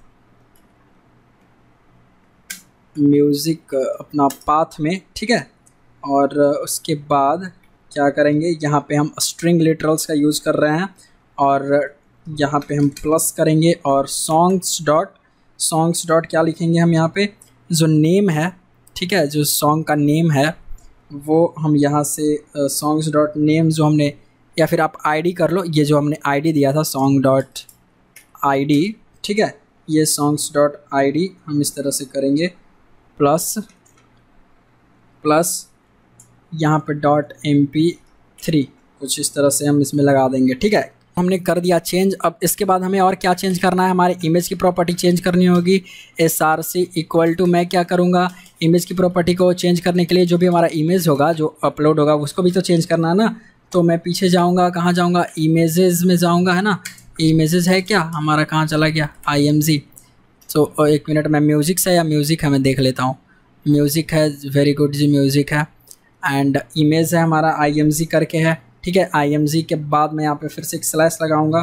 म्यूज़िक अपना पाथ में, ठीक है, और उसके बाद क्या करेंगे, यहाँ पे हम स्ट्रिंग लिटरल्स का यूज़ कर रहे हैं, और यहाँ पे हम प्लस करेंगे, और सॉन्ग्स डॉट सॉन्ग्स डॉट क्या लिखेंगे हम यहाँ पे, जो नेम है, ठीक है, जो सॉन्ग का नेम है वो हम यहाँ से सॉन्ग्स डॉट नेम जो हमने, या फिर आप आईडी कर लो, ये जो हमने आईडी दिया था सॉन्ग डॉट आईडी, ठीक है, ये सॉन्ग्स डॉट आईडी हम इस तरह से करेंगे, प्लस प्लस यहाँ पे डॉट एम पी थ्री कुछ इस तरह से हम इसमें लगा देंगे, ठीक है। हमने कर दिया चेंज। अब इसके बाद हमें और क्या चेंज करना है, हमारे इमेज की प्रॉपर्टी चेंज करनी होगी। S R C equal to मैं क्या करूँगा, इमेज की प्रॉपर्टी को चेंज करने के लिए जो भी हमारा इमेज होगा जो अपलोड होगा उसको भी तो चेंज करना है ना। तो मैं पीछे जाऊँगा, कहाँ जाऊँगा, इमेजेस में जाऊँगा, है ना, इमेजेस है क्या हमारा, कहाँ चला गया, आई एम जी। तो एक मिनट, मैं म्यूज़िक से या म्यूज़िक है मैं देख लेता हूँ, म्यूज़िक है, वेरी गुड जी, म्यूज़िक है। एंड इमेज है हमारा आई एम जी करके है, ठीक है। आई एम जी के बाद मैं यहाँ पे फिर से एक स्लैश लगाऊंगा,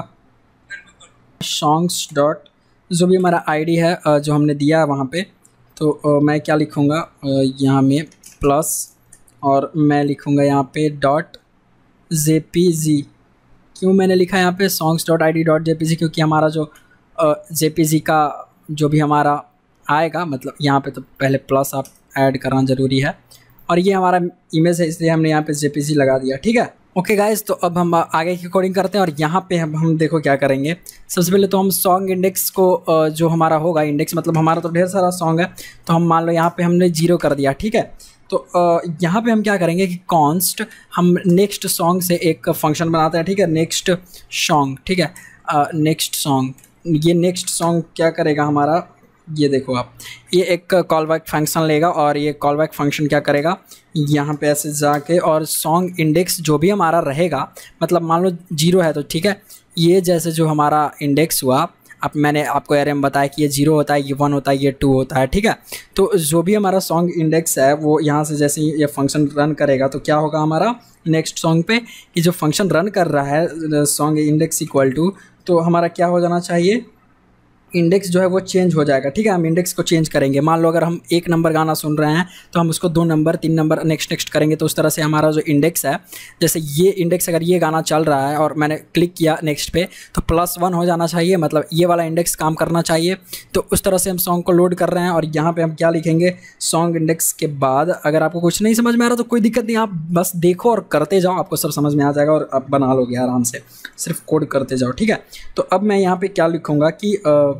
सॉन्ग्स डॉट जो भी हमारा आईडी है जो हमने दिया है वहाँ पे, तो मैं क्या लिखूँगा यहाँ में प्लस, और मैं लिखूँगा यहाँ पे डॉट जे पी जी। क्यों मैंने लिखा है यहाँ पे songs dot I D dot J P G, क्योंकि हमारा जो जे पी जी का जो भी हमारा आएगा, मतलब यहाँ पे तो पहले प्लस आप ऐड करना ज़रूरी है, और ये हमारा इमेज है इसलिए हमने यहाँ पे जे पी जी लगा दिया, ठीक है। ओके गाइस, तो अब हम आगे की कोडिंग करते हैं और यहाँ पे हम हम देखो क्या करेंगे। सबसे पहले तो हम सॉन्ग इंडेक्स को जो हमारा होगा, इंडेक्स मतलब हमारा तो ढेर सारा सॉन्ग है, तो हम मान लो यहाँ पे हमने जीरो कर दिया, ठीक है। तो यहाँ पे हम क्या करेंगे कि कॉन्स्ट हम नेक्स्ट सॉन्ग से एक फंक्शन बनाते हैं, ठीक है। नेक्स्ट सॉन्ग, ठीक है, नेक्स्ट सॉन्ग, ये नेक्स्ट सॉन्ग क्या करेगा हमारा, ये देखो आप, ये एक कॉल बैक फंक्शन लेगा और ये कॉल बैक फंक्शन क्या करेगा, यहाँ पे ऐसे जाके और सॉन्ग इंडेक्स जो भी हमारा रहेगा, मतलब मान लो जीरो है तो ठीक है, ये जैसे जो हमारा इंडेक्स हुआ, अब मैंने आपको एरे में बताया कि ये जीरो होता है, ये वन होता है, ये टू होता है, ठीक है। तो जो भी हमारा सॉन्ग इंडेक्स है वो यहाँ से जैसे ही ये फंक्शन रन करेगा तो क्या होगा हमारा नेक्स्ट सॉन्ग पे, कि जो फंक्शन रन कर रहा है सॉन्ग इंडेक्स इक्वल टू, तो हमारा क्या हो जाना चाहिए, इंडेक्स जो है वो चेंज हो जाएगा, ठीक है। हम इंडेक्स को चेंज करेंगे, मान लो अगर हम एक नंबर गाना सुन रहे हैं तो हम उसको दो नंबर तीन नंबर नेक्स्ट नेक्स्ट करेंगे, तो उस तरह से हमारा जो इंडेक्स है, जैसे ये इंडेक्स अगर ये गाना चल रहा है और मैंने क्लिक किया नेक्स्ट पे तो प्लस वन हो जाना चाहिए, मतलब ये वाला इंडेक्स काम करना चाहिए। तो उस तरह से हम सॉन्ग को लोड कर रहे हैं और यहाँ पर हम क्या लिखेंगे, सॉन्ग इंडेक्स के बाद अगर आपको कुछ नहीं समझ में आ रहा तो कोई दिक्कत नहीं, आप बस देखो और करते जाओ, आपको सब समझ में आ जाएगा और आप बना लोगे आराम से, सिर्फ कोड करते जाओ, ठीक है। तो अब मैं यहाँ पर क्या लिखूँगा कि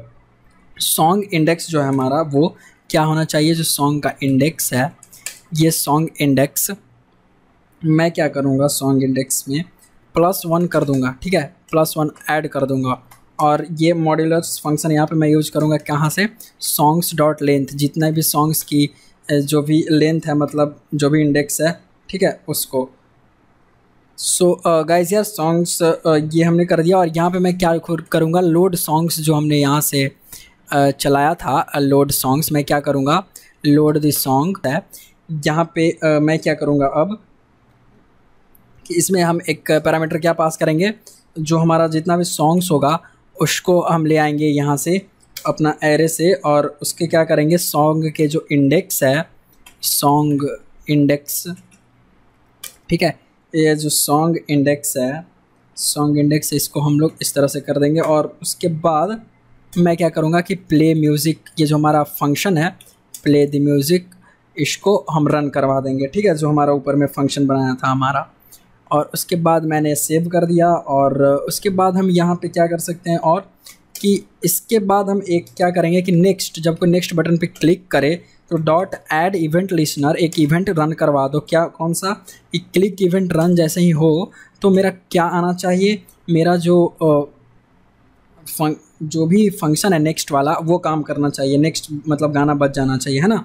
सॉन्ग इंडेक्स जो है हमारा वो क्या होना चाहिए, जो सॉन्ग का इंडेक्स है, ये सॉन्ग इंडेक्स मैं क्या करूँगा, सॉन्ग इंडेक्स में प्लस वन कर दूँगा, ठीक है, प्लस वन ऐड कर दूँगा। और ये मॉड्यूलस फंक्शन यहाँ पे मैं यूज़ करूँगा कहाँ से, सॉन्ग्स डॉट लेंथ, जितना भी सॉन्ग्स की जो भी लेंथ है, मतलब जो भी इंडेक्स है, ठीक है, उसको। सो गाइस यार सॉन्ग्स uh, ये हमने कर दिया, और यहाँ पे मैं क्या करूँगा, लोड सॉन्ग्स जो हमने यहाँ से Uh, चलाया था, लोड सॉन्ग्स, मैं क्या करूँगा, लोड द सॉन्ग है, यहाँ पे uh, मैं क्या करूँगा अब कि इसमें हम एक पैरामीटर क्या पास करेंगे, जो हमारा जितना भी सॉन्ग्स होगा उसको हम ले आएंगे यहाँ से अपना एरे से, और उसके क्या करेंगे, सॉन्ग के जो इंडेक्स है, सॉन्ग इंडेक्स, ठीक है, ये जो सॉन्ग इंडेक्स है, सॉन्ग इंडेक्स इसको हम लोग इस तरह से कर देंगे। और उसके बाद मैं क्या करूँगा कि प्ले म्यूज़िक, ये जो हमारा फंक्शन है प्ले द म्यूज़िक, इसको हम रन करवा देंगे, ठीक है, जो हमारा ऊपर में फंक्शन बनाया था हमारा। और उसके बाद मैंने सेव कर दिया, और उसके बाद हम यहाँ पे क्या कर सकते हैं, और कि इसके बाद हम एक क्या करेंगे कि नेक्स्ट, जब कोई नेक्स्ट बटन पे क्लिक करे तो डॉट ऐड इवेंट लिसनर, एक इवेंट रन करवा दो। क्या, कौन सा, कि क्लिक इवेंट रन जैसे ही हो तो मेरा क्या आना चाहिए, मेरा जो फं, जो भी फंक्शन है नेक्स्ट वाला वो काम करना चाहिए, नेक्स्ट मतलब गाना बज जाना चाहिए, है ना।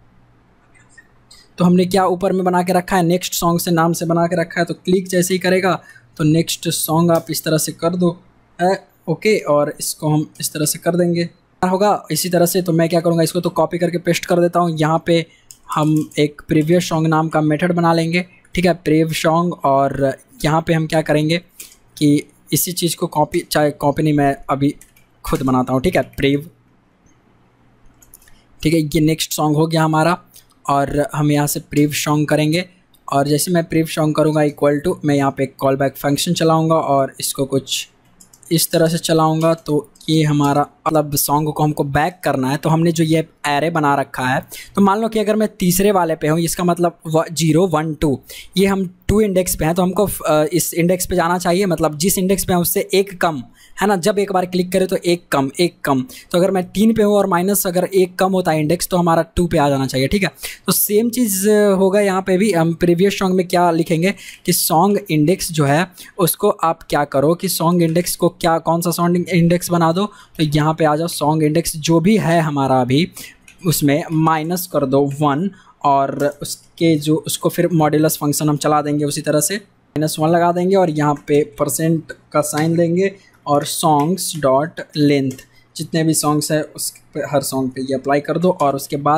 तो हमने क्या ऊपर में बना के रखा है, नेक्स्ट सॉन्ग से नाम से बना के रखा है, तो क्लिक जैसे ही करेगा तो नेक्स्ट सॉन्ग आप इस तरह से कर दो है, ओके। और इसको हम इस तरह से कर देंगे, होगा इसी तरह से। तो मैं क्या करूँगा, इसको तो कॉपी करके पेस्ट कर देता हूँ, यहाँ पे हम एक प्रीवियस सॉन्ग नाम का मेथड बना लेंगे, ठीक है, प्रीव सॉन्ग। और यहाँ पे हम क्या करेंगे कि इसी चीज़ को कॉपी, चाहे कॉपी नहीं, मैं अभी खुद बनाता हूँ, ठीक है, प्रीव, ठीक है, ये नेक्स्ट सॉन्ग हो गया हमारा। और हम यहाँ से प्रीव सॉन्ग करेंगे, और जैसे मैं प्रीव सॉन्ग करूँगा इक्वल टू, मैं यहाँ पे कॉल बैक फंक्शन चलाऊँगा और इसको कुछ इस तरह से चलाऊँगा। तो ये हमारा मतलब सॉन्ग को हमको बैक करना है, तो हमने जो ये एरे बना रखा है, तो मान लो कि अगर मैं तीसरे वाले पे हूँ, इसका मतलब जीरो वन टू, ये हम टू इंडेक्स पे हैं, तो हमको इस इंडेक्स पे जाना चाहिए, मतलब जिस इंडेक्स पे हैं उससे एक कम, है ना। जब एक बार क्लिक करें तो एक कम, एक कम, तो अगर मैं तीन पे हूँ और माइनस अगर एक कम होता है इंडेक्स, तो हमारा टू पे आ जाना चाहिए, ठीक है। तो सेम चीज़ होगा यहाँ पे भी। हम प्रीवियस सॉन्ग में क्या लिखेंगे कि सॉन्ग इंडेक्स जो है उसको आप क्या करो कि सॉन्ग इंडेक्स को क्या, कौन सा सॉन्ग इंडेक्स बना दो, तो यहाँ पे आ जाओ, सॉन्ग इंडेक्स जो भी है हमारा अभी उसमें माइनस कर दो वन, और उसके जो उसको फिर मॉड्यूलस फंक्शन हम चला देंगे उसी तरह से, माइनस वन लगा देंगे और यहाँ पे परसेंट का साइन देंगे, और सॉन्ग्स डॉट लेंथ, जितने भी सॉन्ग्स है उस पे, हर सॉन्ग पे ये अप्लाई कर दो। और उसके बाद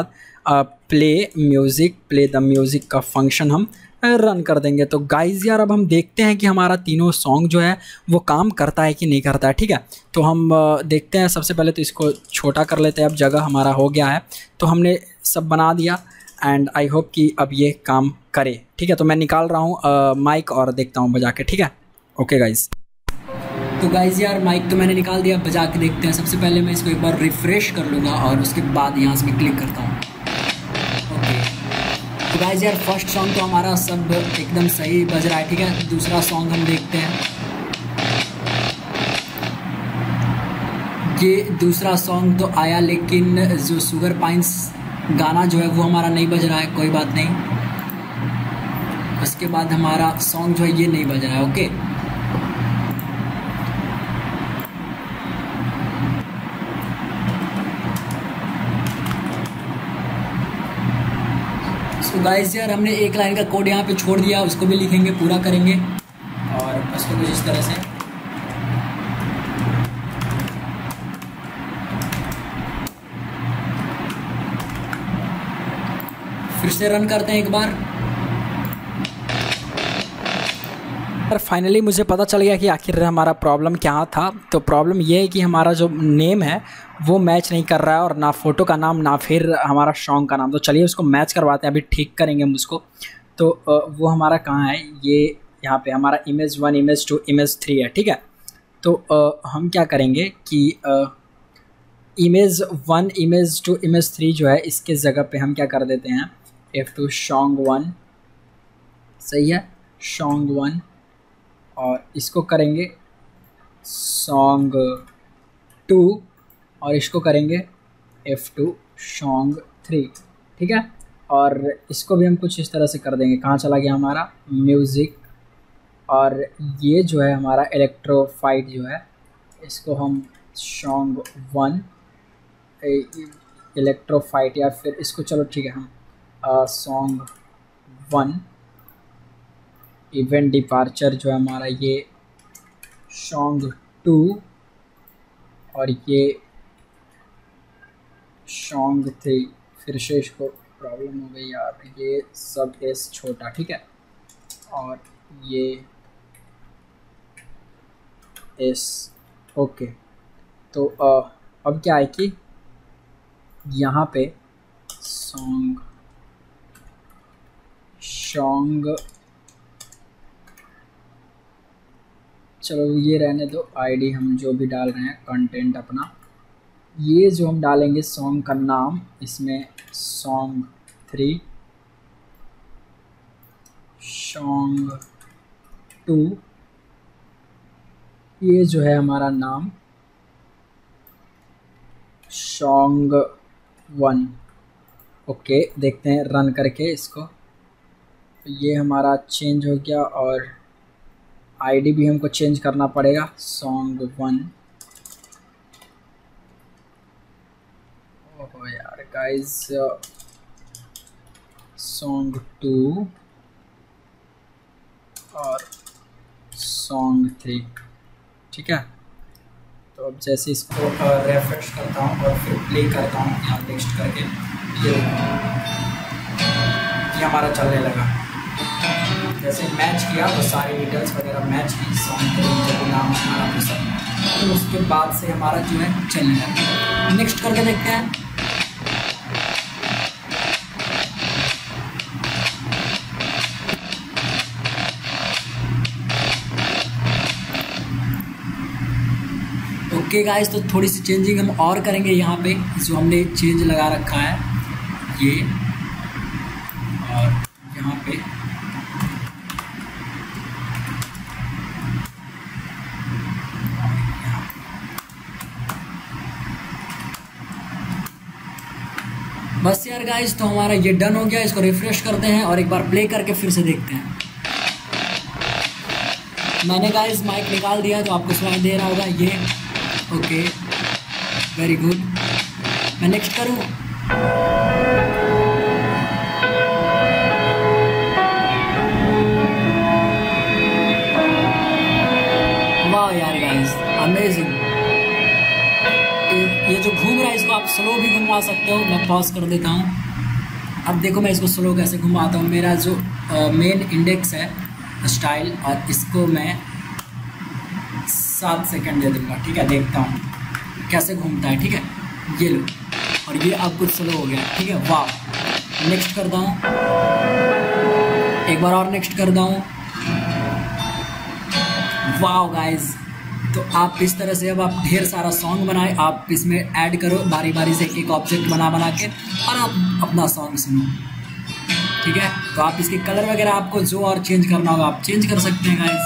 play music play the music का फंक्शन हम रन कर देंगे। तो गाइज़ यार अब हम देखते हैं कि हमारा तीनों सॉन्ग जो है वो काम करता है कि नहीं करता है, ठीक है। तो हम देखते हैं, सबसे पहले तो इसको छोटा कर लेते हैं। अब जगह हमारा हो गया है, तो हमने सब बना दिया एंड आई होप कि अब ये काम करे, ठीक है। तो मैं निकाल रहा हूँ माइक और देखता हूँ बजा के, ठीक है। ओके गाइज़, तो गाइज़ यार माइक तो मैंने निकाल दिया, बजा के देखते हैं। सबसे पहले मैं इसको एक बार रिफ़्रेश कर लूँगा और उसके बाद यहाँ से मैं क्लिक करता हूँ। ओके, तो गाइज़ यार फर्स्ट सॉन्ग तो हमारा सब एकदम सही बज रहा है, ठीक है। दूसरा सॉन्ग हम देखते हैं। ये दूसरा सॉन्ग तो आया, लेकिन जो शुगर पाइन्स गाना जो है वो हमारा नहीं बज रहा है, कोई बात नहीं। उसके बाद हमारा सॉन्ग जो है ये नहीं बज रहा है। ओके, तो गाइस यार हमने एक लाइन का कोड यहाँ पे छोड़ दिया, उसको भी लिखेंगे, पूरा करेंगे और उसको कुछ इस तरह से। फिर से रन करते हैं एक बार। फाइनली मुझे पता चल गया कि आखिर हमारा प्रॉब्लम क्या था। तो प्रॉब्लम ये है कि हमारा जो नेम है वो मैच नहीं कर रहा है, और ना फ़ोटो का नाम ना फिर हमारा सॉन्ग का नाम। तो चलिए उसको मैच करवाते हैं, अभी ठीक करेंगे हम उसको। तो वो हमारा कहाँ है, ये यहाँ पे हमारा image one, image two, image three है, ठीक है। तो हम क्या करेंगे कि image one, image two, image three जो है इसके जगह पे हम क्या कर देते हैं, एफ टू सॉन्ग वन, सही है, सॉन्ग वन, और इसको करेंगे सॉन्ग टू, और इसको करेंगे एफ टू सॉन्ग थ्री, ठीक है। और इसको भी हम कुछ इस तरह से कर देंगे। कहाँ चला गया हमारा म्यूज़िक, और ये जो है हमारा इलेक्ट्रोफाइट जो है इसको हम सॉन्ग वन इलेक्ट्रोफाइट, या फिर इसको चलो ठीक है हम सॉन्ग वन इवेंट डिपार्चर जो है हमारा ये सॉन्ग टू, और ये सॉन्ग थ्री। फिर से इसको प्रॉब्लम हो गई यार, ये सब एस छोटा, ठीक है, और ये एस। ओके, तो आ, अब क्या है कि यहाँ पे सॉन्ग सॉन्ग चलो ये रहने दो, आईडी हम जो भी डाल रहे हैं कंटेंट अपना, ये जो हम डालेंगे सॉन्ग का नाम, इसमें सॉन्ग थ्री, सॉन्ग टू, ये जो है हमारा नाम सॉन्ग वन। ओके, देखते हैं रन करके इसको। ये हमारा चेंज हो गया, और आईडी भी हमको चेंज करना पड़ेगा, सॉन्ग वन। ओहो यार गाइस, सॉन्ग टू और सॉन्ग थ्री, ठीक है। तो अब जैसे इसको रेफ्रेश करता हूँ और फिर प्ले करता हूँ यहाँ टेक्स्ट करके, ये ये हमारा चलने लगा। जैसे मैच किया तो सारी डिटेल्स वगैरह मैच की, सॉन्ग का नाम हमारा सब, तो उसके बाद से हमारा जो है चलने लगा। नेक्स्ट करके देखते हैं। ओके गाइस, तो थोड़ी सी चेंजिंग हम और करेंगे यहाँ पे, जो हमने चेंज लगा रखा है ये, और यहाँ पे बस यार गाइस, तो हमारा ये डन हो गया। इसको रिफ्रेश करते हैं और एक बार प्ले करके फिर से देखते हैं। मैंने गाइस माइक निकाल दिया तो आपको सुनाई दे रहा होगा ये। Okay, very good. मैं नेक्स्ट करूँ? वाह यार गाइस, अमेजिंग। ये जो घूम रहा है इसको आप स्लो भी घुमा सकते हो। मैं पॉज कर देता हूँ। अब देखो मैं इसको स्लो कैसे घुमाता हूँ। मेरा जो मेन इंडेक्स है स्टाइल, और इसको मैं सात सेकंड दे दूँगा, ठीक है। देखता हूँ कैसे घूमता है, ठीक है। ये लो, और ये अब कुछ स्लो हो गया, ठीक है। वाह, नेक्स्ट करता हूँ, एक बार और नेक्स्ट करता हूँ। वाह गाइज, तो आप इस तरह से अब आप ढेर सारा सॉन्ग बनाए, आप इसमें ऐड करो बारी बारी से एक ऑब्जेक्ट बना बना के, और आप अपना सॉन्ग सुनो, ठीक है। तो आप इसके कलर वगैरह आपको जो और चेंज करना होगा आप चेंज कर सकते हैं गाइज।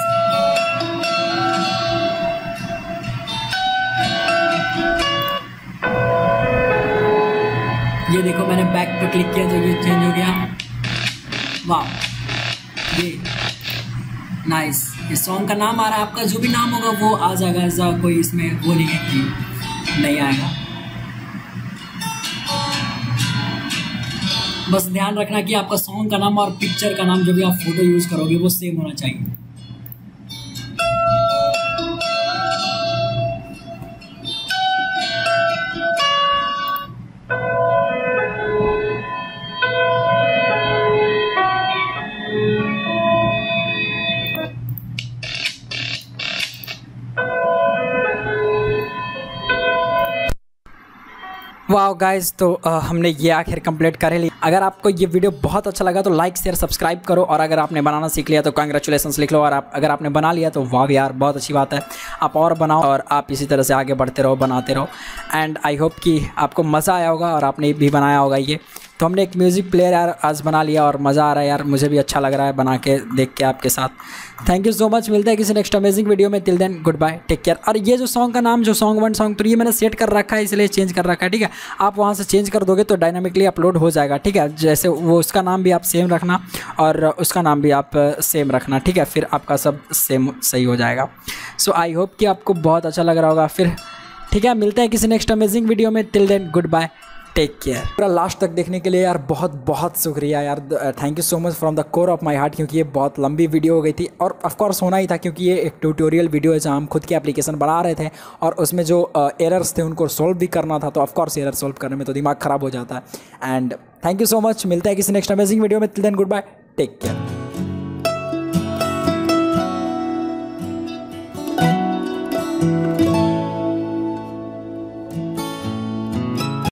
ये देखो मैंने बैक पे क्लिक किया तो ये चेंज हो गया। वाह, ये नाइस। ये सॉन्ग का नाम आ रहा है, आपका जो भी नाम होगा वो आ जाएगा, ऐसा कोई इसमें वो नहीं है कि नहीं आएगा। बस ध्यान रखना कि आपका सॉन्ग का नाम और पिक्चर का नाम जो भी आप फोटो यूज करोगे वो सेम होना चाहिए। वाह गाइस, तो आ, हमने ये आखिर कंप्लीट कर ही ली। अगर आपको ये वीडियो बहुत अच्छा लगा तो लाइक शेयर सब्सक्राइब करो, और अगर आपने बनाना सीख लिया तो कांग्रेचुलेशंस लिख लो, और आप अगर आपने बना लिया तो वाह यार बहुत अच्छी बात है। आप और बनाओ और आप इसी तरह से आगे बढ़ते रहो, बनाते रहो। एंड आई होप कि आपको मज़ा आया होगा और आपने भी बनाया होगा ये। तो हमने एक म्यूज़िक प्लेयर यार आज बना लिया और मज़ा आ रहा है यार, मुझे भी अच्छा लग रहा है बना के देख के आपके साथ। थैंक यू सो मच, मिलते हैं किसी नेक्स्ट अमेजिंग वीडियो में। Till then good bye, take care. और ये जो सॉन्ग का नाम जो सॉन्ग वन सॉन्ग थ्री ये मैंने सेट कर रखा है, इसलिए चेंज कर रखा है, ठीक है। आप वहाँ से चेंज कर दोगे तो डायनामिकली अपलोड हो जाएगा, ठीक है। जैसे वो उसका नाम भी आप सेम रखना और उसका नाम भी आप सेम रखना, ठीक है। फिर आपका सब सेम सही हो जाएगा। सो आई होप कि आपको बहुत अच्छा लग रहा होगा। फिर ठीक है, मिलते हैं किसी नेक्स्ट अमेजिंग वीडियो में। Till then good bye, take care. पूरा लास्ट तक देखने के लिए यार बहुत बहुत शुक्रिया यार, thank you so much from the core of my heart, क्योंकि ये बहुत लंबी वीडियो हो गई थी और ऑफ कोर्स होना ही था, क्योंकि ये एक ट्यूटोरियल वीडियो है जहाँ हम खुद की एप्लीकेशन बना रहे थे और उसमें जो एरर्स थे उनको सोल्व भी करना था। तो ऑफ कोर्स एरर सोल्व करने में तो दिमाग ख़राब हो जाता है। And thank you so much, मिलता है किसी नेक्स्ट अमेजिंग वीडियो में। Till then good bye, take care.